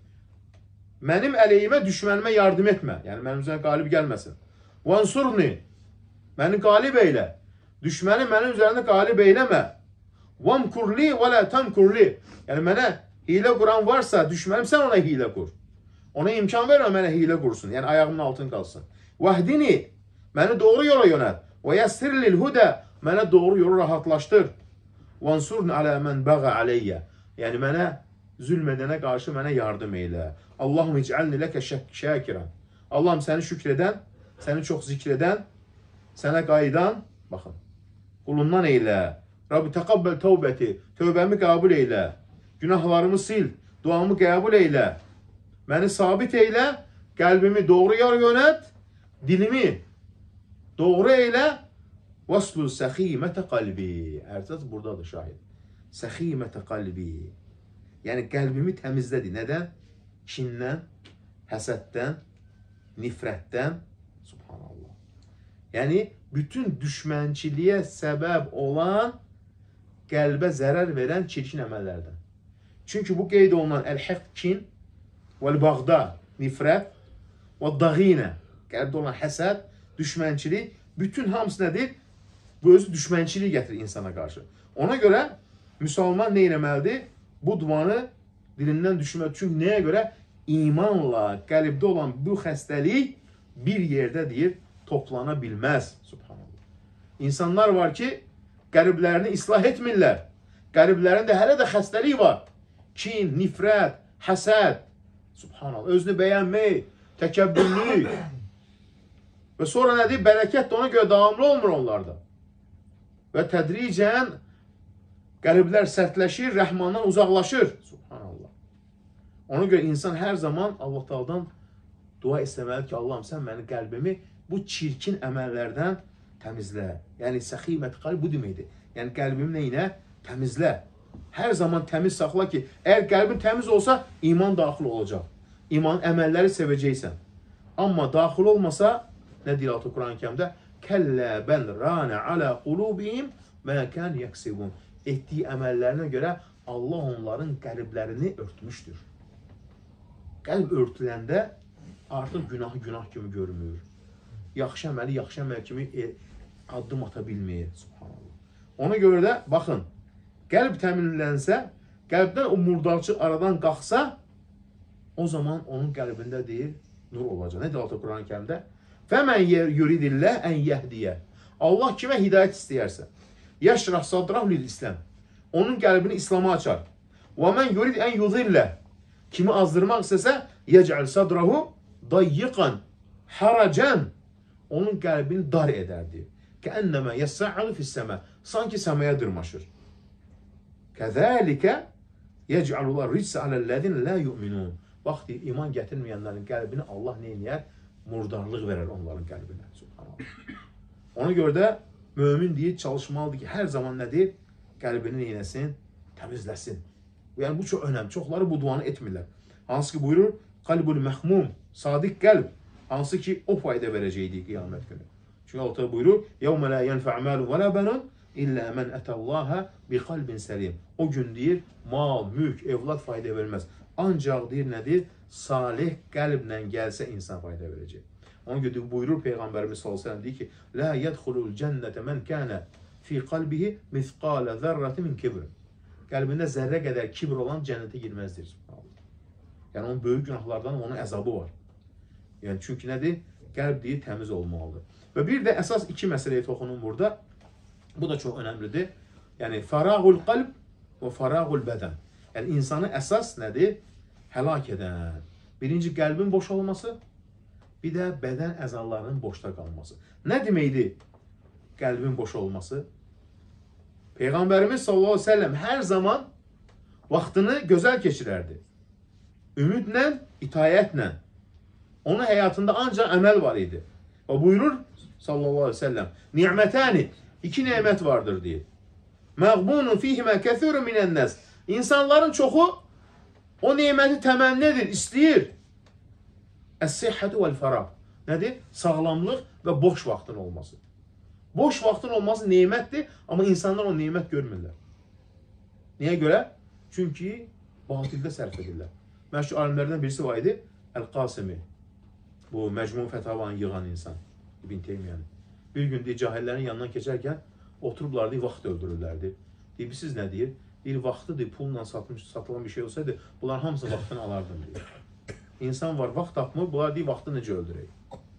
mənim əleyhimə, düşmənimə yardım etmə. Yəni, mənim üzərə qalib gəlməsin. Vansurni, məni qalib eylə. Düşməni mənim üzərində qalib eyləmə. Vamkurli və lə tamkurli. Yəni, mənə hilə quran varsa, düşmənim, sən ona hilə qur. Ona imkan vermə, mənə hilə qursun. Yəni, ayağımın altın qalsın. Vəhdini, məni doğru yola yönət. Və yəssirlil hudə, mənə doğru yolu rahatlaşdır. Vansurni alə mən bəğə aleyyə. Yəni, mənə zülm edənə qarşı mənə yardım eylə. Allahum ic'alni ləkə şəkirən. Allahım, səni şükr edən, səni çox zikr edən, sənə qayıdan, baxın, qulundan eylə. Rabbi təqabbəl tövbəti, tövbəmi qəbul eylə. Günahlarımı sil, duamı qəbul eylə. Məni sabit eylə, qəlbimi doğru yol yönət, dilimi doğru eylə. Vaslul səximətə qalbi. Ərzaz buradadır şahid. Səximətə qalbi. Yəni, qəlbimi təmizlədi. Nədən? Kindən, həsəddən, nifrətdən. Subhanallah. Yəni, bütün düşmənçiliyə səbəb olan qəlbə zərər verən çirkin əməllərdən. Çünki bu qeyd olunan əl-həq kin, vəl-bağda nifrət, vəl-dağinə qəlbdə olan həsəd, düşmənçilik, bütün hamısı nədir? Bu özü düşmənçilik gətirir insana qarşı. Ona görə müsəlman nə etməlidir? Bu duanı dilindən düşməlidir. Çünki nəyə görə? İmanla qəlbdə olan bu xəstəlik bir yerdə deyir, toplana bilməz. Subhanallah. İnsanlar var ki, qəlblərini islah etmirlər. Qəlblərində hələ də xəstəlik var. Kin, nifrət, həsəd. Subhanallah. Özünü bəyənmək, təkəbbürlük. Və sonra nədir? Bərəkət də ona görə davamlı olmur onlarda. Və tədricən qəlblər sərtləşir, rəhmandan uzaqlaşır. Subhanallah. Ona görə insan hər zaman Allah Taala'dan dua istəməlidir ki, Allahım sən mənim qəlbimi bu çirkin əməllərdən təmizlə. Yəni səximət qalb bu deməkdir. Yəni qəlbimi nəyinə? Təmizlə. Hər zaman təmiz saxla ki, əgər qəlbin təmiz olsa, iman daxil olacaq. İman əməlləri sevəcəksən. Amma daxil olmasa, nə deyir altı Quran-ı Kərimdə? Kəllə bəl rənə alə qulubihim mə kən yəksibun. Etdiyi əməllərinə görə Allah onların qəlblərini örtmüşdür. Qəlb örtüləndə artıq günahı günah kimi görmür. Yaxşı əməli yaxşı əməl kimi addım ata bilmir. Subhanallah. Ona görə də, baxın, qəlb təminlənsə, qəlbdən o murdarçı aradan qalxsa, o zaman onun qəlbində deyir, nur olacaq. Nə deyir altı Quran-ı Kərimdə? Fəmən yuridilləh ən yəhdiyə. Allah kimə hidayət istəyərsə, yəşrah sadrah lil-İslam. Onun qəlbini İslam'a açar. Və mən yurid ən yudilləh. Kimi azdırmaq istəsə, yəcəl sadrahu dayyiqan, haracan. Onun qəlbini dar edərdi. Kəənnəmə yəssə'adu fissəmə. Sanki səmaya dırmaşır. Kəzəlikə yəcəlullah ricsə aləllədin lə yu'minun. Bax, iman gətirməyənlərin qəlbini Allah neynəyər? Murdarlıq verər onların qəlbinə. Subhanallah. Ona görə də mömin deyir, çalışmalıdır ki, hər zaman nədir? Qəlbini neynəsin? Təmizləsin. Yəni, bu çox önəm. Çoxları bu duanı etmirlər. Hansı ki, buyurur, qalbul məxmum, sadiq qəlb. Hansı ki, o fayda verəcəkdir qiyamət günü. Çünki altı buyurur, يَوْمَ لَا يَنْفَعْ مَالُ وَلَا بَنُونَ İllə mən ətəllaha bi qalbin səlim. O gün deyir, mal, mülk, evlad fayda verməz. Ancaq deyir, nədir? Salih qəlblə gəlsə insan fayda verəcək. Ona görə buyurur Peyğəmbərimiz sallallahu əleyhi və səlləm deyir ki, la yədxulul cənnətə mən kənə fi qalbihi mithqalə zərrəti min kibr. Qəlbində zərrə qədər kibr olan cənnətə girməzdir. Yəni onun böyük günahlardan onun əzabı var. Yəni çünki nədir? Qəlb deyir, təmiz olmalıdır. Və bir də əsas iki məsələyə toxunum burada. Bu da çox önəmlidir. Yəni farağul qalb və farağul bədən. Yəni insanı əsas nədir? Həlak edən. Birinci qəlbin boş olması, bir də bədən əzalarının boşda qalması. Nə deməkdir qəlbin boş olması? Peyğəmbərimiz sallallahu əleyhi və səlləm hər zaman vaxtını gözəl keçirərdi. Ümidlə, itayətlə. Onun həyatında ancaq əməl var idi. Və buyurur sallallahu əleyhi və səlləm, ni'mətəni, iki nemət vardır deyir. Məğbunun fihimə kəthürün minənnəs. İnsanların çoxu o neməti təmənnidir, istəyir. Əs-sihhətu vəl-fəraq. Nədir? Sağlamlıq və boş vaxtın olması. Boş vaxtın olması nemətdir, amma insanlar o nemət görmürlər. Niyə görə? Çünki batildə sərf edirlər. Məşhur alimlərdən birisi var idi, Əl-Qasimi. Bu Məcmu Fətavanı yığan insan, İbn Teymiyəni. Bir gün deyir, cahillərin yanından keçərkən oturublar, deyir, vaxt öldürürlərdi. Deyir, siz nə deyir? Deyir, vaxtı deyir, pulla satmış, satılan bir şey olsaydı, bunlar hamısı vaxtını alardım deyir. İnsan var, vaxt tapmır, bunlar deyir, vaxtı necə öldürək?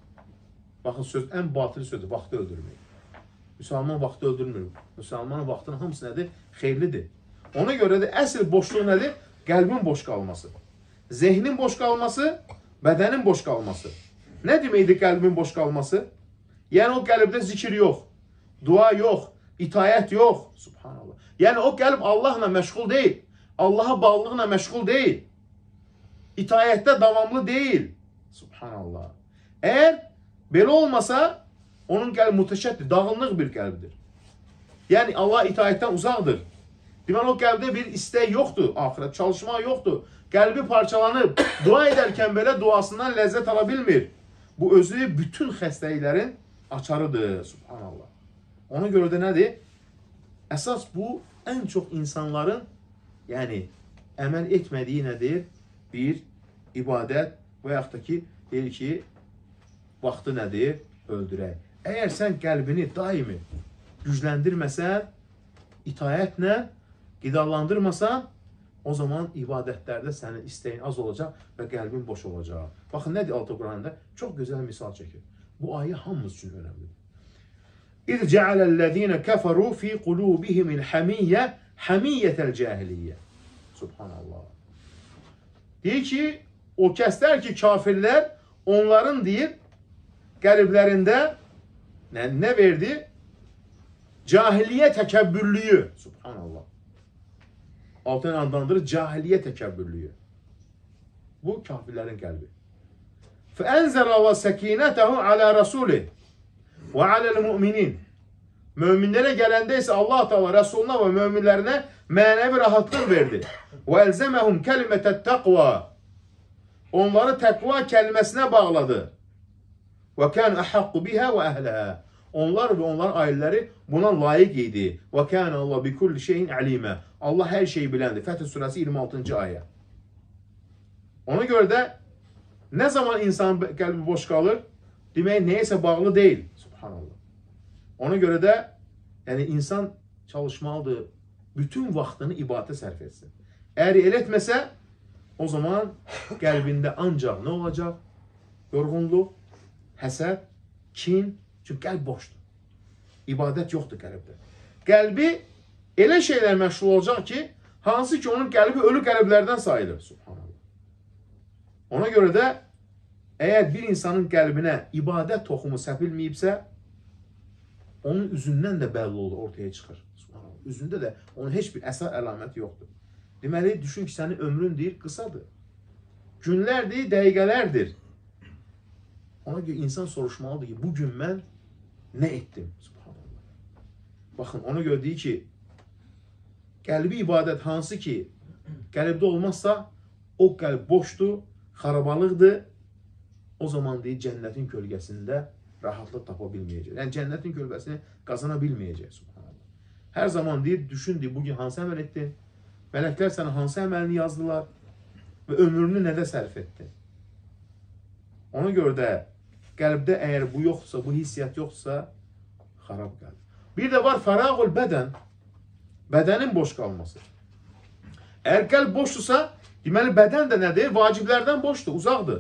Baxın, söz, ən batili sözdür, vaxtı öldürmək. Müsəlman vaxtı öldürmür. Müsəlmanın vaxtının hamısı nədir? Xeyirlidir. Ona görə də əsl boşluq nədir? Qəlbin boş qalması. Zehnin boş qalması, bədənin boş qalması. Nə deməkdir qəlbin boş qalması? Yəni o qəlbdə zikir yox, dua yox, itayət yox. Subhanallah. Yəni o qəlb Allahla məşğul deyil. Allaha bağlılıqla məşğul deyil. İtayətdə davamlı deyil. Subhanallah. Əgər belə olmasa, onun qəlbi mütəşəddid, dağınlıq bir qəlbdir. Yəni Allah itayətdən uzaqdır. Deməli o qəlbdə bir istək yoxdur, axirət çalışma yoxdur. Qəlbi parçalanıb, dua edərkən belə duasından ləzzət ala bilmir. Bu özü bütün xəstəliklərin açarıdır. Subhanallah. Ona görə də nədir? Əsas bu ən çox insanların yəni əməl etmədiyi nədir? Bir, ibadət və yaxud da ki, deyir ki, vaxtı nədir? Öldürək. Əgər sən qəlbini daimi gücləndirməsən, itayətlə qidalandırmasan, o zaman ibadətlərdə sənin istəyin az olacaq və qəlbin boş olacaq. Baxın, nədir altı Quranda? Çox gözəl misal çəkir. Bu ayə hamımız üçün önəmlidir. İz cəaləl-ləzīnə kəfəru fi qulubihimil həmiyyə həmiyyətəl cəhiliyyə. Subhanallah. Deyir ki, o kəslər ki, kafirlər, onların deyir, qəlblərində nə, nə verdi? Cahiliyyə təkəbbürlüyü. Subhanallah. Altını adlandırır, cahiliyyə təkəbbürlüyü. Bu, kafirlərin qəlbi. فَاَنْزَلَ اللّٰهُ سَك۪ينَتَهُ عَلَى رَسُولِهِ وَعَلَى الْمُؤْمِنِينَ Müminlere gelende ise Allah Teala Resuluna ve müminlerine manevi rahatlık verdi. وَاَلْزَمَهُمْ كَلِمَةَ التَّقْوَى Onları takva kelimesine bağladı. وَكَانُ أَحَقُّ بِهَا وَأَهْلَهَا Onlar ve onların aileleri buna layık idi. وَكَانَ اللّٰهُ بِكُلِّ شَيْءٍ عَلِيمًا Allah her şeyi bilendi. Fetih Suresi yirmi altıncı ayet. Ona göre de ne zaman insan kalbi boş kalır? Demek neyse bağlı değil. Subhanallah. Ona göre de yani insan çalışmalıdır. Bütün vaktini ibadete sərf etsin. Eğer el etmese o zaman kalbinde ancak ne olacak? Yorgunluk, həsəd, kin. Çünkü kalp boşdur. İbadet yoktur kalpte. Kalbi elə şeyler məşğul olacak ki hansı ki onun kalbi ölü kalplerden sayılır. Subhanallah. Ona göre de eğer bir insanın kalbine ibadet tohumu səpilməyibsə onun üzündən də belli olur, ortaya çıxır. Subhanallah. Üzündə də onun heç bir əsər əlaməti yoxdur. Deməli, düşün ki, sənin ömrün deyir, qısadır. Günlərdir, dəqiqələrdir. Ona göre insan soruşmalıdır ki, bugün mən ne ettim? Subhanallah. Bakın, ona göre deyir ki, qəlbi ibadet hansı ki, qəlbdə olmazsa, o qəlb boşdur, xarabalıqdır. O zaman deyir, cənnətin kölgəsində rahatlıq tapa bilməyəcək. Yəni, cənnətin kölgəsini qazana bilməyəcək. Subhanallah. Hər zaman deyir, düşün deyir, bugün hansı əməl etdin? Mələklər sənə hansı əməlini yazdılar? Və ömrünü nədə sərf etdin? Ona görə də qəlbdə əgər bu yoxsa, bu hissiyyat yoxsa, xarab qəlb. Bir də var, fərağul bədən, bədənin boş qalması. Əgər qəlb boşdursa, deməli, bədən də nədir? Vaciblərdən boşdur, uzaqdır.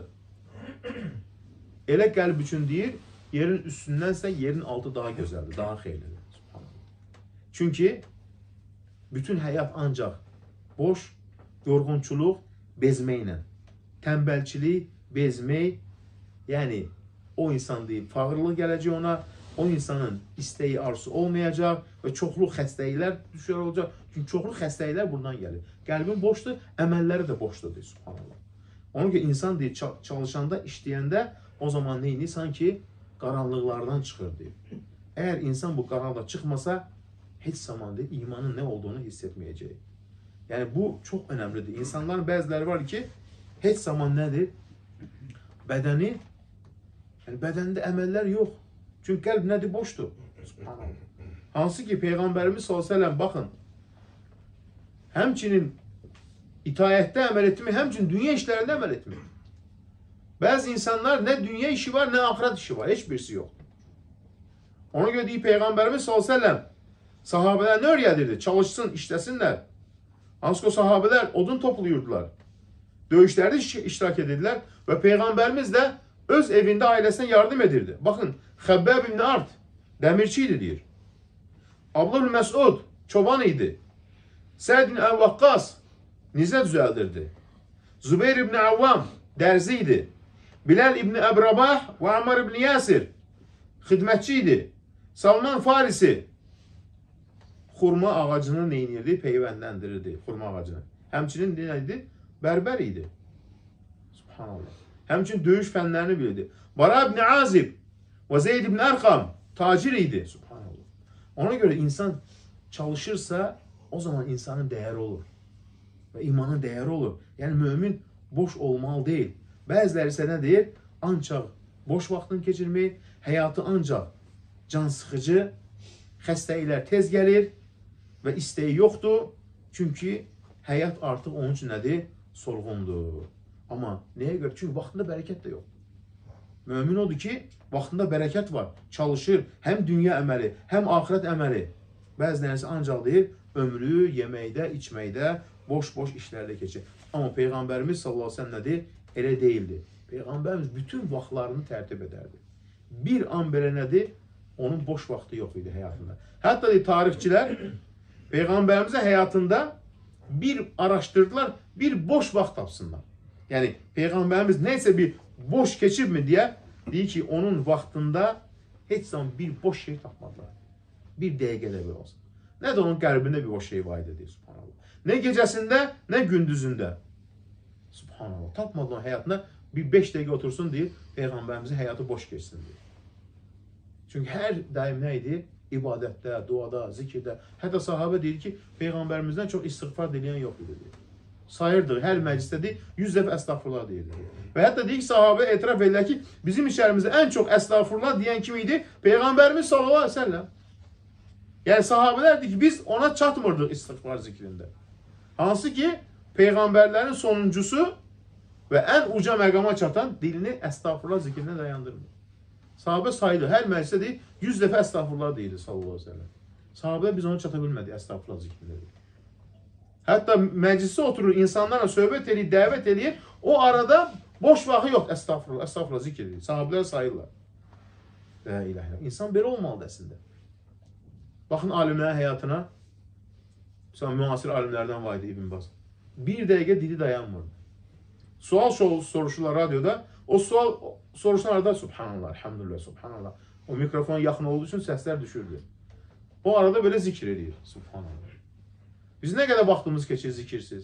Elə qəlb üçün deyir, yerin üstündənsə yerin altı daha gözəldir, daha xeyirlidir. Çünki bütün həyat ancaq boş, yorğunçuluq, bezməklə, tənbəlçilik, bezmək, yəni o insan deyil, fağırlıq gələcək ona, o insanın istəyi, arzusu olmayacaq və çoxlu xəstəliklər düşər olacaq. Çünki çoxlu xəstəliklər buradan gəlir. Qəlbin boşdur, əməlləri də boşdur, deyir, subhanallah. Ona görə insan deyir, çalışanda, işləyəndə o zaman neyini? Sanki qaranlıqlardan çıxır, deyir. Əgər insan bu qaranlıqda çıxmasa, heç zaman deyir, imanın nə olduğunu hiss etməyəcək. Yəni, bu çox önəmlidir. İnsanların bəziləri var ki, heç zaman nədir? Bədəni, yəni bədəndə əməllər yox. Çünki qəlb nədir? Boşdur. Subhanallah. Hansı ki, Peyğəmbərimiz sallallahu əleyhi və səlləm, baxın, həmçinin itayətdə əməl etmir, həmçinin dünya işlərində əməl etmir. Bəzi insanlar nə dünya işi var, nə axirət işi var. Heç birisi yoxdur. Ona görə deyib Peyğəmbərimiz sallallahu əleyhi və səlləm sahabələr nə öyrədirdi? Çalışsın, işləsinlər. Hansı ki, o sahabələr odun toplayırdılar. Döyüşlərdə iştirak edirdiler və Peyğəmbərimiz də öz evində ailəsinə yardım edirdi. Baxın, Xəbbəb ibn Art dəmirçi idi, deyir. Abdullah ibn Məsud çoban idi. Səd ibn Əvvaqqas nizə düzəldirdi. Zübeyir ibn Avvam dərzi idi. Bilal ibn Əbrabah və Ammar ibn Yasir xidmətçi idi. Salman Farisi xurma ağacını neynirdi? Peyvəndləndirirdi xurma ağacını. Həmçinin neydi? Bərbər idi. Subhanallah. Həmçinin döyüş fənlərini bilirdi. Bara ibn Azib və Zeyd ibn Ərqam tacir idi. Subhanallah. Ona görə insan çalışırsa o zaman insanın dəyəri olur. Və imanın dəyəri olur. Yəni mömin boş olmalı deyil. Bəziləri isə nə deyir? Ancaq boş vaxtını keçirmək, həyatı ancaq can sıxıcı, xəstəliklər tez gəlir və istəyi yoxdur. Çünki həyat artıq onun üçün nədir? Solğundur. Amma nəyə görə? Çünki vaxtında bərəkət də yoxdur. Mömin odur ki, vaxtında bərəkət var. Çalışır. Həm dünya əməli, həm axirət əməli. Bəziləriniz ancaq deyir, ömrü yeməkdə, içməkdə, boş-boş işlərdə keçir. Amma Peyğəmbərimiz sallallahu əleyhi və səlləm nədir? Elə deyildi. Peyğəmbərimiz bütün vaxtlarını tərtib edərdi. Bir an belə nədir? Onun boş vaxtı yox idi həyatında. Hətta deyir, tarixçilər Peyğəmbərimizin həyatında bir araşdırdılar, bir boş vaxt tapsınlar. Yəni, Peyğəmbərimiz neysə bir boş keçibmi deyə, deyir ki, onun vaxtında heç zaman bir boş şey tapmadılar. Bir dəqiqədə bir olsun. Nə də onun qəlbində bir boş şey var idi, deyir, subhanallah. Nə gecəsində, nə gündüzündə. Subhanallah. Tapmadılar həyatında bir beş dəqiqə otursun deyir, Peyğəmbərimizin həyatı boş geçsin deyir. Çünki hər daim nə idi? İbadətdə, duada, zikirdə. Hətta sahabə deyir ki, Peyğəmbərimizdən çox istiğfar diləyən yox idi deyir. Sayırdı, hər məclisdə deyir, yüz dəfə əstəğfurullah deyirlər. Və hətta deyir ki, sahabə etiraf edirlər ki, bizim içərimizdə ən çox əstəğfurullah deyən kim idi? Peyğəmbərimiz sallallahu aleyhi ve sellem. Yəni sahabələr deyir ki, biz ona çatmırdıq istiğfar zikrində. Hansı ki, Peyğəmbərlərin sonuncusu və ən uca məqama çatan dilini əstəğfurullah zikrində dayandırmır. Sahabə saydı, hər məclisdə deyir, yüz dəfə əstəğfurullah deyirdi sallallahu aleyhi ve sellem. Sahabələr biz ona çata bilmədik əstəğfurullah zikrində deyir. Hətta məclisdə oturur, insanlarla söhbət edir, dəvət edir. O arada boş vaxtı yox, əstəğfurullah, əstəğfurullah zikr edir. Sahabələr sayırlar. La ilahe illallah. İnsan belə olmalıdır əslində. Baxın alimlərin həyatına. Mesela müasir alimlərdən var idi İbn Baz. Bir dəqiqə dili dayanmırdı. Sual soruşurlar radyoda. O sual soruşan arada Subhanallah, Elhamdülillah, Subhanallah. O mikrofona yaxın olduğu üçün səslər düşürdü. O arada belə zikr edir. Subhanallah. Biz nə qədər vaxtımız keçir zikirsiz?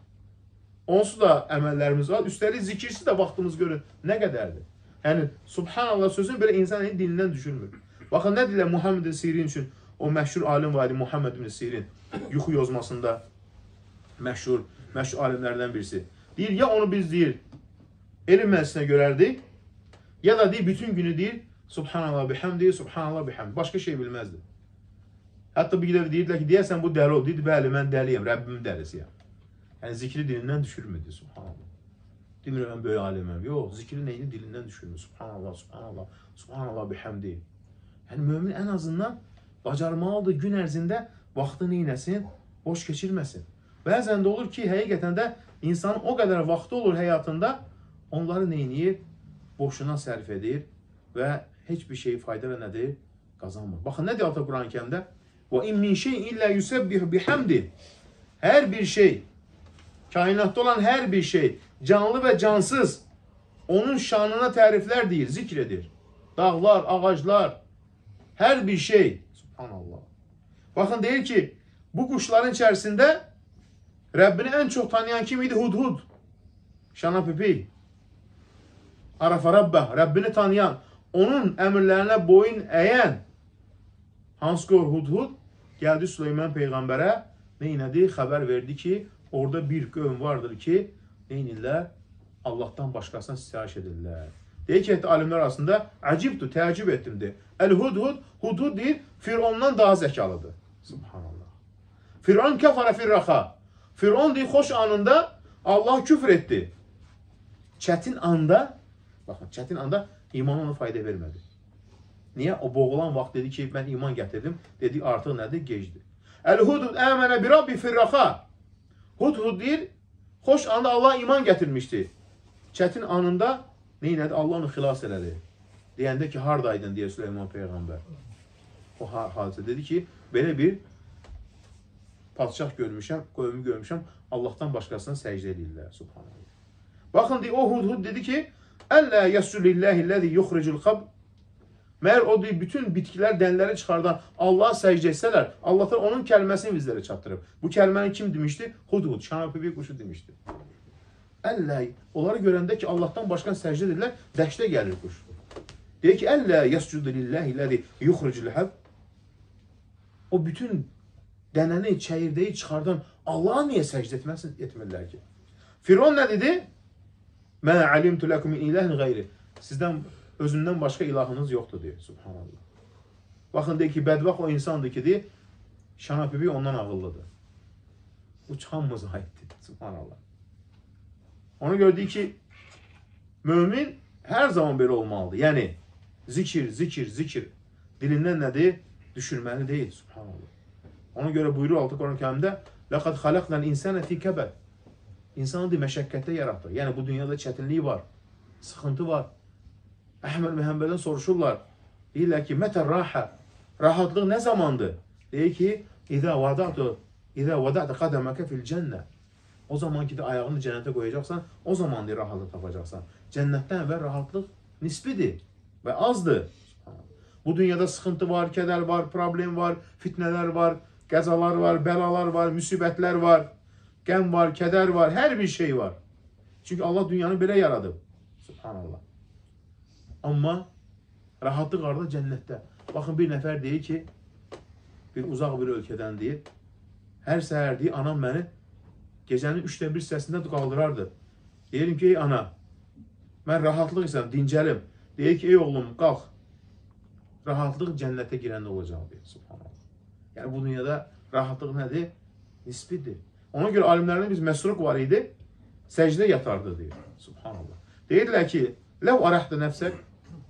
Onsuz da əməllərimiz var. Üstəlik zikirsiz də vaxtımız görün. Nə qədərdir? Yəni, Subhanallah sözünü belə insan dilindən düşürmür. Baxın, nə deyirlər Muhammed ibn Sirin üçün? O məşhur alim var idi, Muhammed ibn Sirin. Yuxu yozmasında məşhur, məşhur alimlərdən birisi. Deyir, ya onu biz deyir, elm məclisinə görərdik, ya da deyir, bütün günü deyir, Subhanallah bihamdi, Subhanallah bihamdi. Başqa şey bilməzdi. Hətta bir qədər deyirdilər ki, deyərsən bu dəli ol. Deyir, bəli, mən dəliyəm, Rəbbimin dəlisiyəm. Yəni, zikri dilindən düşürmürdü, Subhanallah. Demir, mən böyük aliməm. Yox, zikri neyini dilindən düşürmür. Subhanallah, Subhanallah, Subhanallah bihamdi. Yəni, mömin ən azından bacarmalıdır gün ərzində vaxtı neynəsin, boş keçirməsin. Bəzən də olur ki, həqiqətən də insanın o qədər vaxtı olur həyatında, onları neyniyir, boşuna sərf edir və heç bir şey fayda və nədir, qazanmır. Baxın, nə deyir Altı Quran-ı Kərimdə? وَاِنْ مِنْ شَيْءٍ اِلَّا يُسَبِّحُ بِحَمْدِ. Hər bir şey, kainatda olan hər bir şey, canlı və cansız, onun şanına təriflər deyir, zikr edir. Dağlar, ağaclar, hər bir şey. Subhanallah. Baxın, deyir ki, bu quşların içərisində Rəbbini ən çox tanıyan kim idi? Hudhud. Şanapipi. Arafa Rabbah. Rəbbini tanıyan, onun əmrlərinə boyun əyən hansı qor Hudhud gəldi Süleyman Peyğəmbərə neynədi? Xəbər verdi ki, orada bir qövm vardır ki, neynirlər? Allahdan başqasına sitayiş edirlər. Deyir ki, alimlər arasında əcibdir, təəccüb etdimdir. Əl-Hudhud, Hudhud deyir, Firondan daha zəkalıdır. Subhanallah. Firon kəfara firraxa. Firon deyir, xoş anında Allah küfr etdi. Çətin anda, baxın, çətin anda iman ona fayda vermədi. Niyə? O boğulan vaxt dedi ki, mən iman gətirdim. Dedi, artıq nədir? Gecdir. Əl-Hudhud əmənə bir Rabbi firraxa. Hudhud deyir, xoş anda Allah iman gətirmişdi. Çətin anında neynədir? Allah onu xilas elədi. Deyəndə ki, haradaydın deyə Süleyman Peyğəmbər. O hadisə dedi ki, belə bir padşah görmüşəm, qövmü görmüşəm, Allahdan başqasına səcdə edirlər. Subhanallah. Baxın, deyir, o Hudhud dedi ki, Əllə yəssulilləhilləzi yuxricul xab. Məyər o deyir, bütün bitkilər, dənləri çıxardan Allah'a səcdə etsələr, Allah da onun kəlməsini bizlərə çatdırıb. Bu kəlməni kim demişdi? Hudhud, Şanapipi quşu demişdi. Əllə, onları görəndə ki, Allahdan başqasına səcdə edirlər, dəhşətə gəlir quş. Deyir ki, Əllə yəssulilləhilləzi yuxricul xab. O bütün dənəni, çəyirdəyi çıxardan Allah'a niyə səcdə etməsin, etmirlər ki? Firon nə dedi? Mən alimtu lakum min ilahin qeyri. Sizdən özündən başqa ilahınız yoxdur deyir. Subhanallah. Baxın deyir ki, bədbax o insandır ki, deyir, Şanapipi ondan ağıllıdır. Bu hamımız aiddir. Subhanallah. Ona görə deyir ki, mömin hər zaman belə olmalıdır. Yəni, zikir, zikir, zikir dilindən nədir? Düşürməli deyil. Subhanallah. Ona görə buyurur Altı Quran-ı Kərimdə لَقَدْ خَلَقْنَا الْاِنْسَانَ فِي كَبَدْ. İnsanı deyir, məşəqqətdə yaratdı. Yəni, bu dünyada çətinlik var, sıxıntı var. Əhməd Məhəmmədən soruşurlar. Deyirlər ki, mətər rahə. Rahatlıq nə zamandır? Deyir ki, İzə vədə'də qədəməkə fil cənnə. O zaman ki, ayağını cənnətə qoyacaqsan, o zaman deyir, rahatlıq tapacaqsan. Cənnətdən əvvəl rahatlıq nisbidir və azdır. Bu dünyada sıxıntı var, kədər var, problem var, fitnələr var, qəzalar var, bəlalar var, müsibətlər var, qəm var, kədər var, hər bir şey var. Çünki Allah dünyanı belə yaradıb. Subhanallah. Amma rahatlıq arada cənnətdə. Baxın, bir nəfər deyir ki, bir uzaq bir ölkədən deyir, hər səhər deyir, anam məni gecənin üçdə bir səsində qaldırardı. Deyirim ki, ey ana, mən rahatlıq isəm, dincəlim. Deyir ki, ey oğlum, qalx. Rahatlıq cənnətə girəndə olacaq, deyir. Subhanallah. Yəni, bu dünyada rahatlıq nədir? Nisbidir. Ona görə alimlərdən biz məsruk var idi, səcdə yatardı, deyir. Subhanallah. Deyirlər ki, ləv arəhdə nəfsək,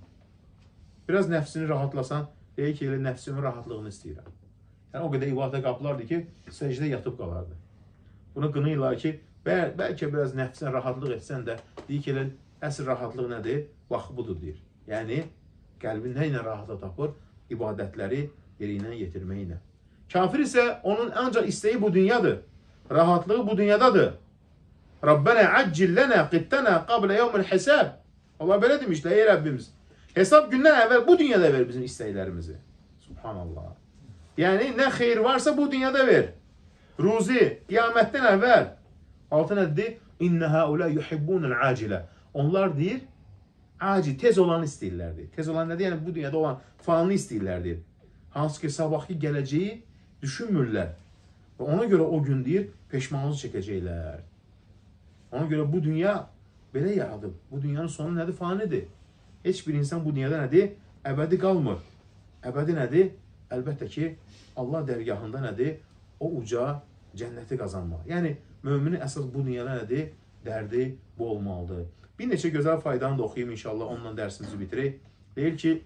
biraz nəfsini rahatlasan, deyir ki, elə nəfsimin rahatlığını istəyirəm. Yəni, o qədər ibadətə qapılardı ki, səcdə yatıb qalardı. Bunu qınıyırlar ki, bəl bəlkə biraz nəfsinə rahatlıq etsən də, deyir ki, elə əsr rahatlıq nədir? Vaxt budur, deyir. Yəni, qəlbin nə ilə rahatlıq tapır? İbadətləri yerinə yetirməklə. Kafir isə onun ancaq istəyi bu dünyadır. Rahatlığı bu dünyadadır. Rabbənə əccillənə qittənə qablə yevmil hisab. Allah belə demişlər, ey Rəbbimiz. Hesab gündən əvvəl bu dünyada ver bizim istəklərimizi. Subhanallah. Yəni, nə xeyir varsa bu dünyada ver. Ruzi, qiyamətdən əvvəl. Altı nədir? İnnə həulə yuhibbunul acilə. Onlar deyir, acil, tez olanı istəyirlərdir. Tez olan nədir? Yəni, bu dünyada olan fanını istəyirlərdir. Hansı ki, sabahki gələcəyi düşünmürlər. Və ona görə o gün deyir, peşmanlıq çəkəcəklər. Ona görə bu dünya belə yaradıb. Bu dünyanın sonu nədir? Fanidir. Heç bir insan bu dünyada nədir? Əbədi qalmır. Əbədi nədir? Əlbəttə ki, Allah dərgahında nədir? O uca cənnəti qazanmaq. Yəni, müminin əsas bu dünyada nədir? Dərdi bu olmalıdır. Bir neçə gözəl faydanı da oxuyayım inşallah, onunla dərsimizi bitirək. Deyir ki,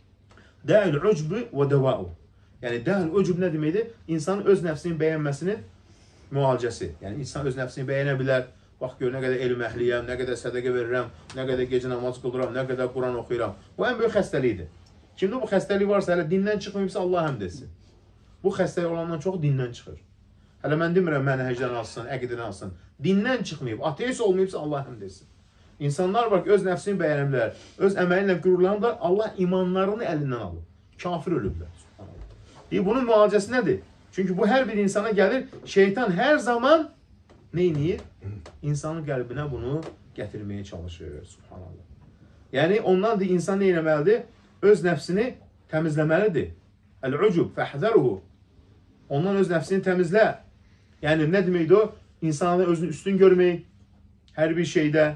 də'il ucbu və dəva'u. Yəni, də'il ucub nə deməkdir? İnsanın öz nəfsinin bəyənməsinin müalicəsi. Yəni, insan öz nəfsini bəyənə bilər. Bax, gör, nə qədər elm əhliyəm, nə qədər sədəqə verirəm, nə qədər gecə namaz qılıram, nə qədər Quran oxuyuram. Bu, ən böyük xəstəlikdir. Kimdə bu xəstəlik varsa, hələ dindən çıxmayıbsa, Allah həmd etsin. Bu xəstəlik olandan çox dindən çıxır. Hələ mən demirəm, mənhəcdən alsın, əqidən alsın. Dindən çıxmayıb, ateist olmayıbsa, Allah həmd etsin. İnsanlar var ki, öz nəfsini bəyəniblər, öz əməli ilə qürurlanırlar, Allah imanlarını əlindən alır. Kafir ölüblər. Deyir, bunun müalicəsi nədir? Çünki bu hər bir insana gəlir, şeytan hər zaman neyniyir? İnsanın qəlbinə bunu gətirməyə çalışır. Subhanallah. Yəni, ondan da insan nə eləməlidir? Öz nəfsini təmizləməlidir. Əl-ucub fəhzəruhu. Ondan öz nəfsini təmizlə. Yəni, nə deməkdir o? İnsanı özünü üstün görmək, hər bir şeydə.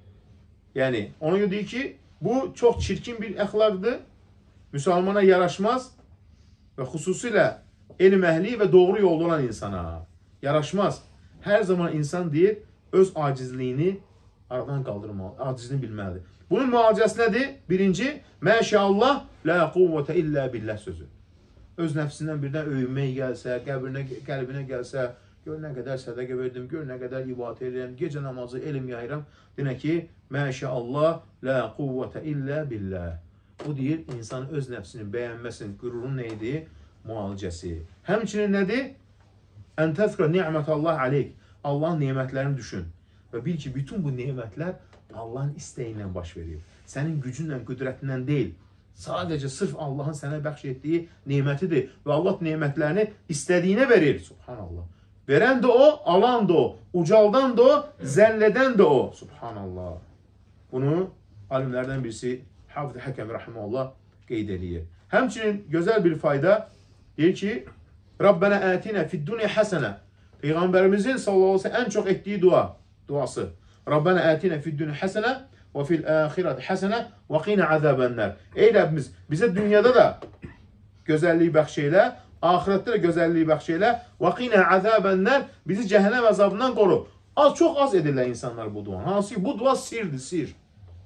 Yəni, ona görə deyir ki, bu çox çirkin bir əxlaqdır. Müsəlmana yaraşmaz və xüsusilə elm əhli və doğru yolda olan insana yaraşmaz. Hər zaman insan deyir, öz acizliyini aradan qaldırmalı, acizini bilməlidir. Bunun müalicəsi nədir? Birinci, məşəallah, lə quvvətə illə billah sözü. Öz nəfsindən birdən öyünmək gəlsə, qəbrinə, qəlbinə gəlsə, gör nə qədər sədəqə verdim, gör nə qədər ibadət edirəm, gecə namazı, elm yayıram. Deyək ki, məşəallah, lə quvvətə illə billah. Bu deyir, insanın öz nəfsini bəyənməsin, qürurun neydi? Müalicəsi. Həmçinin nədir? Ən təzkürə ni'mətəllah aleyk. Allahın nemətlərini düşün. Və bil ki, bütün bu nemətlər Allahın istəyindən baş verir. Sənin gücünlə, qüdrətindən deyil. Sadəcə sırf Allahın sənə bəxş etdiyi nemətidir. Və Allah nemətlərini istədiyinə verir. Subhanallah. Verən də o, alan da o, ucaldan da o, zəllədən də o. Subhanallah. Bunu alimlərdən birisi Hafid Həkəm Rəhməllah qeyd edir. Həmçinin gözəl bir fayda deyir ki, Rabbənə ətinə fid-dunya həsənə. Peyğəmbərimizin sallallahu əleyhi və səlləm ən çox etdiyi dua, duası. Rabbənə ətinə fid-dunya həsənə və fil-əxirəti həsənə və qina əzəbənlər. Ey Rəbbimiz, bizə dünyada da gözəlliyi bəxş elə, axirətdə də gözəlliyi bəxş elə və qina əzəbənlər, bizi cəhənnəm əzabından qoru. Az, çox az edirlər insanlar bu duanı. Hansı ki, bu dua sirdir, sir.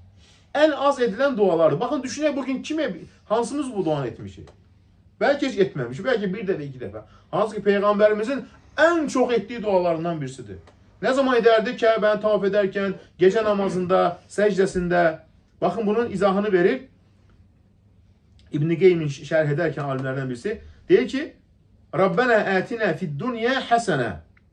Ən az edilən dualardır. Baxın, düşünək bugün kimə, hansımız bu duanı etmişik? Bəlkə heç etməmiş, bəlkə bir dəfə, iki dəfə. Hansı ki, Peyğəmbərimizin ən çox etdiyi dualarından birisidir. Nə zaman edərdi? Kəbəni tavaf edərkən, gecə namazında, səcdəsində. Baxın, bunun izahını verir. İbn-i Qeymin şərh edərkən alimlərdən birisi. Deyir ki, Rabbənə ətinə fid-dunya həsənə.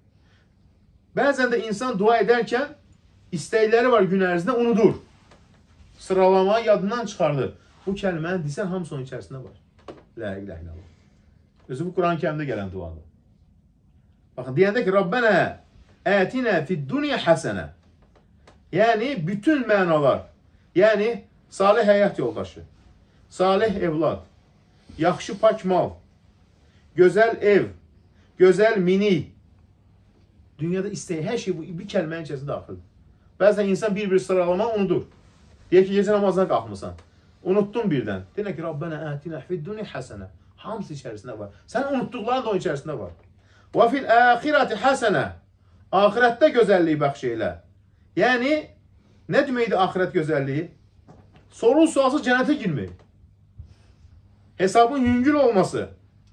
Bəzən də insan dua edərkən, istəkləri var gün ərzində, unudur. Sıralamayı yadından çıxardır. Bu kəlməni desən, hamısı onun içərisində var. La ilahe illallah. Özü bu Quran-ı Kərimdə gələn duadır. Baxın, deyəndə ki, Rabbənə ətinə fid-dunya həsənə. Yəni, bütün mənalar. Yəni, salih həyat yoldaşı, salih evlad, yaxşı pak mal, gözəl ev, gözəl minik. Dünyada istəyi hər şey bu bir kəlmənin içərisində daxildir. Bəzən insan bir-bir sıralamaq unudur. Deyək ki, gecə namazına qalxmısan. Unuttun birdən. Deyək ki, Rabbənə ətinə fid-dunya həsənə. Hamısı içərisində var. Sən unutduqların da onun içərisində var. Və fil əxirəti həsənə. Axirətdə gözəlliyi bəxş elə. Yəni, nə deməkdir axirət gözəlliyi? Sorun sualsız cənnətə girmək. Hesabın yüngül olması.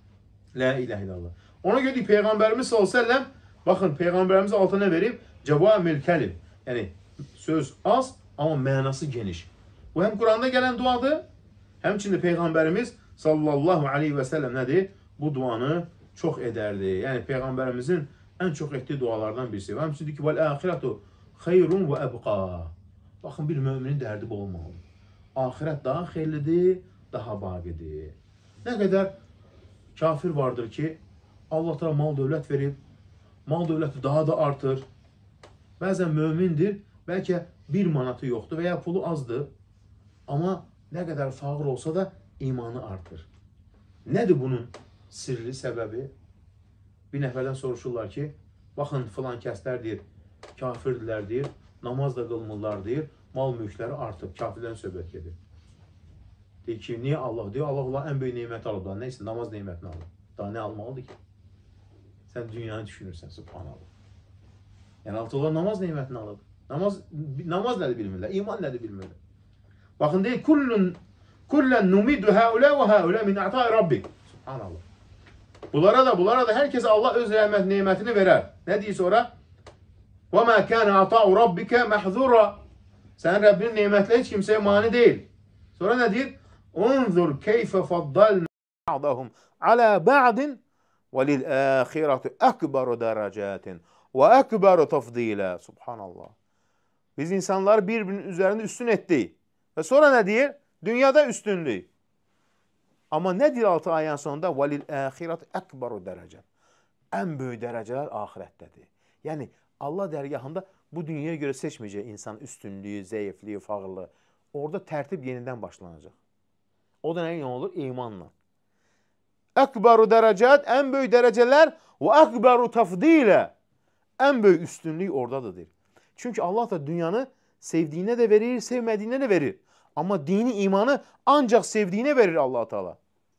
La ilahe illallah. Ona görə ki, Peyğəmbərimiz sallallahu əleyhi və səlləm, baxın, Peyğəmbərimiz altına verib, cəvamil kəlim. Yəni, söz az, amma mənası geniş. Bu, həm Quranda gələn duadır, həmçində Peyğəmbərimiz sallallahu aleyhi və səlləm nədir? Bu duanı çox edərdi. Yəni, Peyğəmbərimizin ən çox etdiyi dualardan birisi. Və həmçində ki, vəl-əxirətu xeyrun və əbqa. Baxın, bir müminin dərdi bu olmalı. Axirət daha xeyirlidir, daha baqidir. Nə qədər kafir vardır ki, Allah təala mal dövlət verib, mal dövləti daha da artır. Bəzən mömindir, bəlkə bir manatı yoxdur və ya pulu azdır. Amma nə qədər fağır olsa da imanı artır. Nədir bunun sirli səbəbi? Bir nəfərdən soruşurlar ki, baxın filan kəslər deyir, kafirdirlər deyir, namaz da qılmırlar deyir, mal mülkləri artıb, kafirlərin söhbət gedir. Deyir ki, niyə Allah? Deyir, Allah Allah ən böyük neymət alıblar. Neysə, namaz neymətini alır. Daha nə almalıdır ki? Sən dünyanı düşünürsən, subhanallah. Yəni, altı olan namaz neymətini alır. Namaz, namaz nədir bilmirlər, iman nədir bilmirlər. Baxın, deyir, kullun, kullən numiddu həulə və həulə min ətai rabbik. Subhanallah. Bunlara da, bunlara da hər kəsə Allah öz rəhmət neymətini verər. Nə deyir sonra? Və mə kənə ata'u rabbikə məhzura. Sənin Rəbbinin neymətlə heç kimsəyə mani deyil. Sonra nə deyir? Unzur keyfə faddalnə ba'dahum alə ba'din və lil-əxirəti əkbəru dərəcətin və əkbəru tafdilə. Subhanallah. Biz insanları bir-birinin üzərində üstün etdik. Və sonra nə deyir? Dünyada üstünlük. Amma nə deyir altı ayın sonunda? وَلِلْآخِرَةِ أَكْبَرُ dərəcə. Ən böyük dərəcələr ahirətdədir. Yəni, Allah dərgahında bu dünyaya görə seçməyəcək insan üstünlüyü, zəifliyi, fağırlığı. Orada tərtib yenidən başlanacaq. O da nə olur? İmanla. Əkbəru dərəcət, ən böyük dərəcələr və əkbəru tafdilə. Ən böyük üstünlük oradadır, deyir. Çünki Allah da dünyanı sevdiyinə də verir, sevmədiyinə də verir. Amma dini, imanı ancaq sevdiyinə verir Allah-u Teala.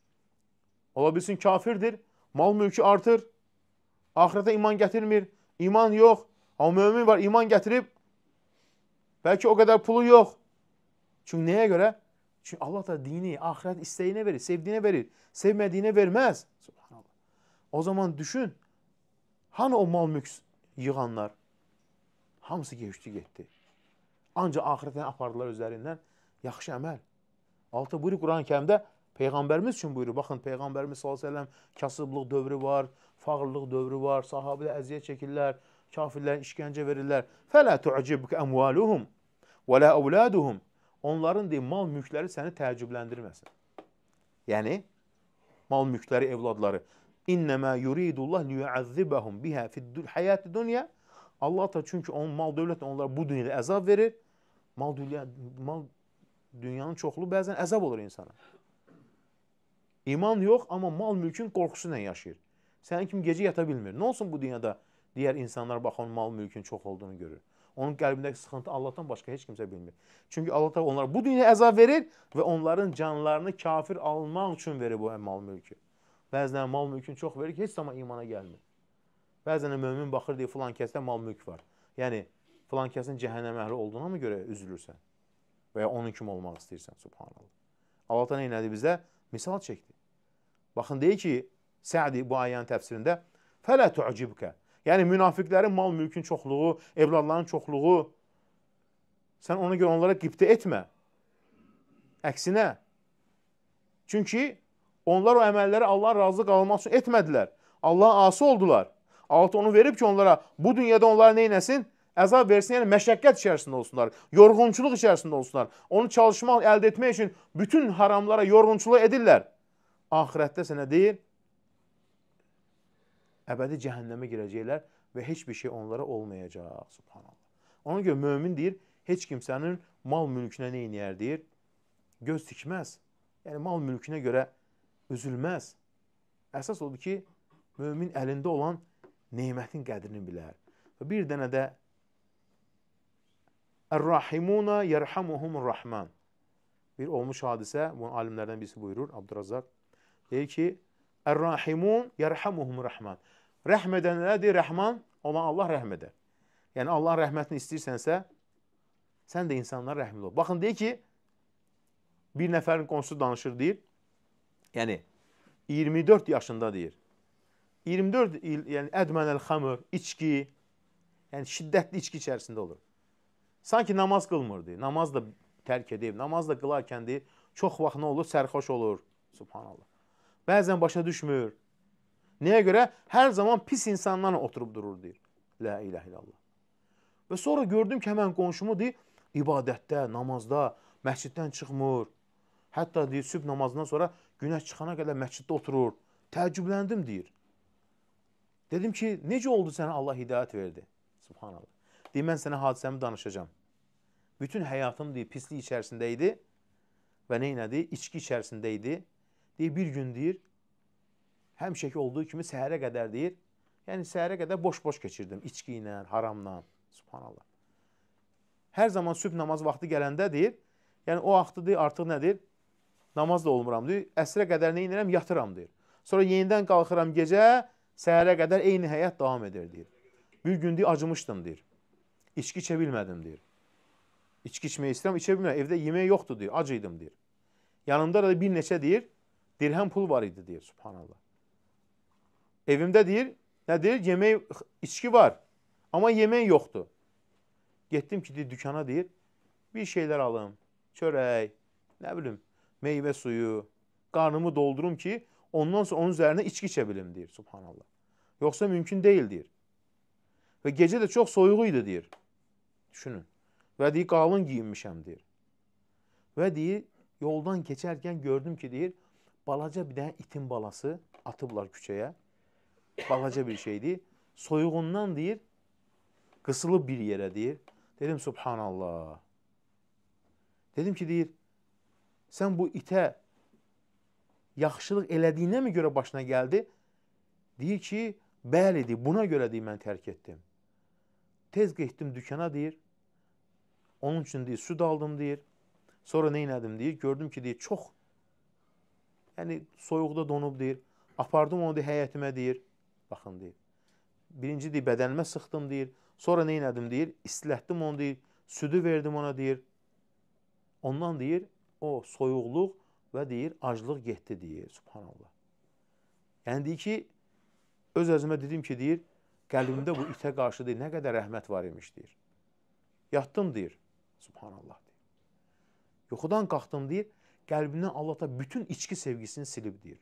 Ola bilsin kafirdir, mal mülkü artır, ahirete iman gətirmir, iman yox. Amma mümin var, iman gətirib, bəlkə o qədər pulu yox. Çünki nəyə görə? Çünki Allah da dini, ahirət istəyinə verir, sevdiyinə verir, sevmədiyinə verməz. Subhanallah. O zaman düşün, hani o mal mülk yığanlar, hamısı geçti getdi. Ancaq ahirətdən apardılar özlərindən yaxşı əməl. Altı buyurur Quran-ı Kərimdə Peyğəmbərimiz üçün buyurur. Baxın, Peyğəmbərimiz sallallahu əleyhi və səlləm kasıblıq dövrü var, fağırlıq dövrü var, sahabələr əziyyət çəkirlər, kafirlərin işgəncə verirlər. Fələ tu'cibke əmvaluhum və la əvladuhum. Onların deyim, mal mülkləri səni təəccübləndirməsin. Yəni, mal mülkləri, evladları. İnnəmə yuridullah liyuəzzibəhum bihə fid-həyati dunya. Allah da çünki onun mal dövlətlə onlara bu dünyada əzab verir. Mal, dünya, mal dünyanın çoxluğu bəzən əzab olur insana. İman yox, amma mal mülkün qorxusu ilə yaşayır. Sənin kimi gecə yata bilmir. Nə olsun bu dünyada digər insanlar baxın mal mülkün çox olduğunu görür. Onun qəlbindəki sıxıntı Allahdan başqa heç kimsə bilmir. Çünki Allah da onlara bu dünyada əzab verir və onların canlarını kafir almaq üçün verir bu mal mülkü. Bəzən mal mülkün çox verir ki, heç zaman imana gəlmir. Bəzən mömin baxır deyir, filan kəsdə mal mülk var. Yəni, filan kəsin cəhənnəm əhli olduğuna mı görə üzülürsən? Və ya onun kimi olmaq istəyirsən, subhanallah. Allah da nə elədi bizə? Misal çəkdi. Baxın, deyir ki, Sə'di bu ayənin təfsirində fələ tu'cibkə. Yəni, münafiqlərin mal mülkün çoxluğu, evladların çoxluğu, sən ona görə onlara qibtə etmə. Əksinə. Çünki onlar o əməlləri Allahın razı qalmaq üçün etmədilər. Allahın ası oldular. Allah onu verib ki, onlara bu dünyada onlara neynəsin? Əzab versin, yəni məşəqqət içərisində olsunlar, yorğunçuluq içərisində olsunlar. Onu çalışmaq, əldə etmək üçün bütün haramlara yorğunçuluq edirlər. Ahirətdə sənə deyir, əbədi cəhənnəmə girəcəklər və heç bir şey onlara olmayacaq. Subhanallah. Ona görə mömin deyir, heç kimsənin mal mülkünə nə eynəyər deyir? Göz tikməz. Yəni mal mülkünə görə üzülməz. Əsas odur ki, mömin əlində olan neymətin qədrini bilər. Və bir dənə də Ər-Rahimuna yerhamuhumur-Rahman. Bir olmuş hadisə, bunu alimlərdən birisi buyurur, Abdurrazzaq. Deyir ki, Ər-Rahimun yerhamuhumur-Rahman. Rəhm edənlərdir, Rəhman olan Allah rəhm edər. Yəni Allahın rəhmətini istəyirsənsə, sən də insanlara rəhmli ol. Baxın, deyir ki, bir nəfərin qonşusu danışır, deyir, yəni iyirmi dörd yaşında deyir. iyirmi dörd il, yəni ədmənəl xamır, içki, yəni şiddətli içki içərisində olur. Sanki namaz qılmır, deyir. Namaz da tərk edib, namaz da qılarkən deyir, çox vaxt nə olur? Sərxoş olur. Subhanallah. Bəzən başa düşmür. Nəyə görə? Hər zaman pis insanlarla oturub durur, deyir. La ilahe illallah. Və sonra gördüm ki, həmən qonşumu deyir, ibadətdə, namazda, məsciddən çıxmır. Hətta deyir, sübh namazından sonra günəş çıxana qədər məsciddə oturur. Təəccübləndim, deyir. Dedim ki, necə oldu sənə Allah hidayət verdi? Subhanallah. Deyir, mən sənə hadisəmi danışacağım. Bütün həyatım, deyir, pislik içərisində idi və neynədi? İçki içərisində idi. Deyir, bir gün, deyir, həmişəki olduğu kimi səhərə qədər, deyir, yəni səhərə qədər boş-boş keçirdim. İçki ilə, haramla. Subhanallah. Hər zaman sübh namaz vaxtı gələndə, deyir, yəni o vaxtı, deyir, artıq nədir? Namaz da olmuram, deyir. Əsrə qədər nə inirəm? Yatıram, deyir. Sonra yenidən qalxıram gecə, səhərə qədər eyni həyat davam edir, deyir. Bir gün, deyir, acımışdım, deyir. İçki içə bilmədim, deyir. İçki içmək istəyirəm, içə bilmirəm. Evdə yemək yoxdur, deyir. Ac idim, deyir. Yanımda da bir neçə, deyir, dirhəm pul var idi, deyir. Subhanallah. Evimdə, deyir, nədir? Yemək, içki var. Amma yemək yoxdur. Getdim ki, deyir, dükana, deyir, bir şeylər alım. Çörək, nə bilim, meyvə suyu, qarnımı doldurum ki, ondan sonra onun üzərində içki içə bilim, deyir. Subhanallah. Yoxsa mümkün deyil, deyir. Və gecə də çox soyuq idi, deyir. Düşünün. Və deyir, qalın giyinmişəm, deyir. Və deyir, yoldan keçərkən gördüm ki, deyir, balaca bir dənə itin balası atıblar küçəyə. Balaca bir şeydir. Soyuğundan, deyir, qısılıb bir yerə, deyir. Dedim, subhanallah. Dedim ki, deyir, sən bu itə yaxşılıq elədiyinə mi görə başına gəldi? Deyir ki, bəli, deyir, buna görə, deyir, mən tərk etdim. Tez getdim dükana, deyir. Onun üçün, deyir, süd aldım, deyir. Sonra neynədim, deyir. Gördüm ki, deyir, çox, yəni soyuqda donub, deyir. Apardım onu, deyir, həyətimə, deyir. Baxın, deyir. Birinci, deyir, bədənimə sıxdım, deyir. Sonra neynədim, deyir. İstilətdim onu, deyir. Südü verdim ona, deyir. Ondan, deyir, o soyuqluq və, deyir, aclıq getdi, deyir. Subhanallah. Yəni, deyir ki, öz özümə dedim ki, deyir, qəlbimdə bu itə qarşı, deyir, nə qədər rəhmət var imiş, deyir. Yatdım, deyir. Subhanallah, deyir. Yuxudan qalxdım, deyir, qəlbimdən Allah da bütün içki sevgisini silib, deyir.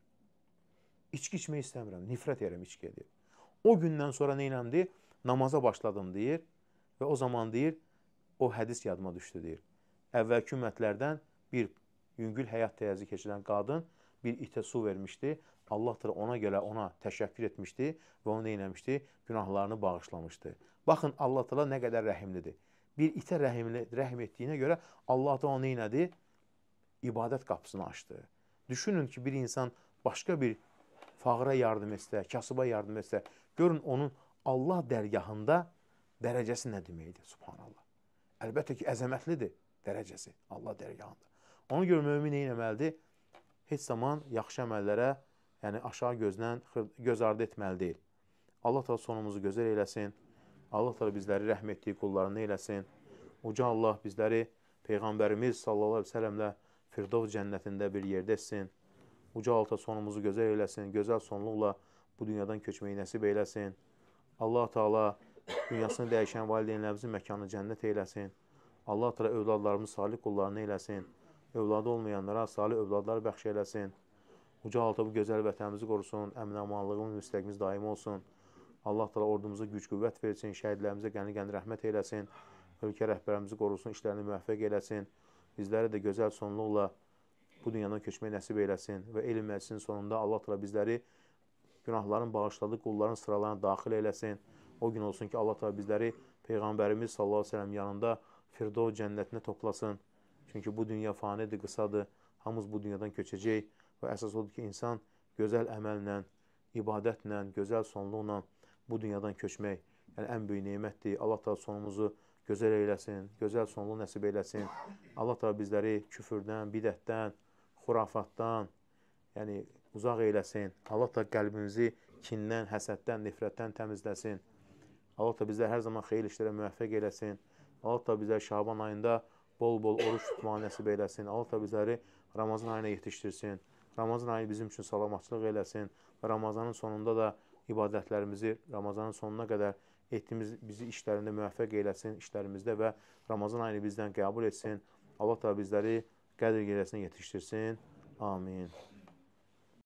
İçki içmək istəmirəm, nifrət edirəm içkiyə, deyir. O gündən sonra neynəm, deyir, namaza başladım, deyir. Və o zaman, deyir, o hədis yadıma düşdü, deyir. Əvvəlki ümmətlərdən bir yüngül həyat tərzi keçirən qadın bir itə su vermişdi. Allah da ona görə ona təşəkkür etmişdi və onu neynəmişdi? Günahlarını bağışlamışdı. Baxın, Allah da nə qədər rəhimlidir. Bir itə rəhimli, rəhm etdiyinə görə Allah da onu neynədi? İbadət qapısını açdı. Düşünün ki, bir insan başqa bir fağıra yardım etsə, kasıba yardım etsə, görün onun Allah dərgahında dərəcəsi nə deməkdir? Subhanallah. Əlbəttə ki, əzəmətlidir dərəcəsi Allah dərgahında. Ona görə mömin neynəməlidir? Heç zaman yaxşı əməllərə, yəni aşağı gözdən göz ardı etməli deyil. Allah da sonumuzu gözəl eyləsin. Allah da bizləri rəhm etdiyi qullarını eyləsin. Uca Allah bizləri Peyğəmbərimiz sallallahu aleyhi ve sellemlə Firdovs cənnətində bir yerdə etsin. Uca Allah da sonumuzu gözəl eyləsin. Gözəl sonluqla bu dünyadan köçməyi nəsib eyləsin. Allah Teala dünyasını dəyişən valideynlərimizin məkanı cənnət eyləsin. Allah Teala övladlarımız salih qullarını eyləsin. Övladı olmayanlara salih övladlar bəxş eyləsin. Uca Allah bu gözəl vətənimizi qorusun. Əmin-amanlığımız, müstəqimiz daim olsun. Allah Teala ordumuza güc qüvvət versin. Şəhidlərimizə qəni-qəni rəhmət eyləsin. Ölkə rəhbərimizi qorusun. İşlərini müvəffəq eyləsin. Bizləri də gözəl sonluqla bu dünyadan köçməyi nəsib eyləsin. Və elm məclisinin sonunda Allah Teala bizləri günahların bağışladığı qulların sıralarına daxil eyləsin. O gün olsun ki, Allah Teala bizləri Peyğəmbərimiz sallallahu aleyhi ve sellem yanında Firdevs cənnətinə toplasın. Çünki bu dünya fanidir, qısadır. Hamımız bu dünyadan köçəcək və əsas odur ki, insan gözəl əməllə, ibadətlə, gözəl sonluqla bu dünyadan köçmək, yəni ən böyük nemətdir. Allah da sonumuzu gözəl eyləsin, gözəl sonluq nəsib eyləsin. Allah da bizləri küfürdən, bidətdən, xurafatdan, yəni uzaq eyləsin. Allah da qəlbimizi kindən, həsəddən, nifrətdən təmizləsin. Allah da bizləri hər zaman xeyir işlərə müvəffəq eyləsin. Allah da bizləri Şaban ayında bol-bol oruç tutmağı nəsib eyləsin. Allah da bizləri Ramazan ayına yetişdirsin. Ramazan ayı bizim üçün salamatçılıq eləsin və Ramazanın sonunda da ibadətlərimizi Ramazanın sonuna qədər etdiyimiz bizi işlərində müvəffəq eyləsin, işlərimizdə və Ramazan ayını bizdən qəbul etsin. Allah da bizləri Qədr gecəsinə yetişdirsin. Amin.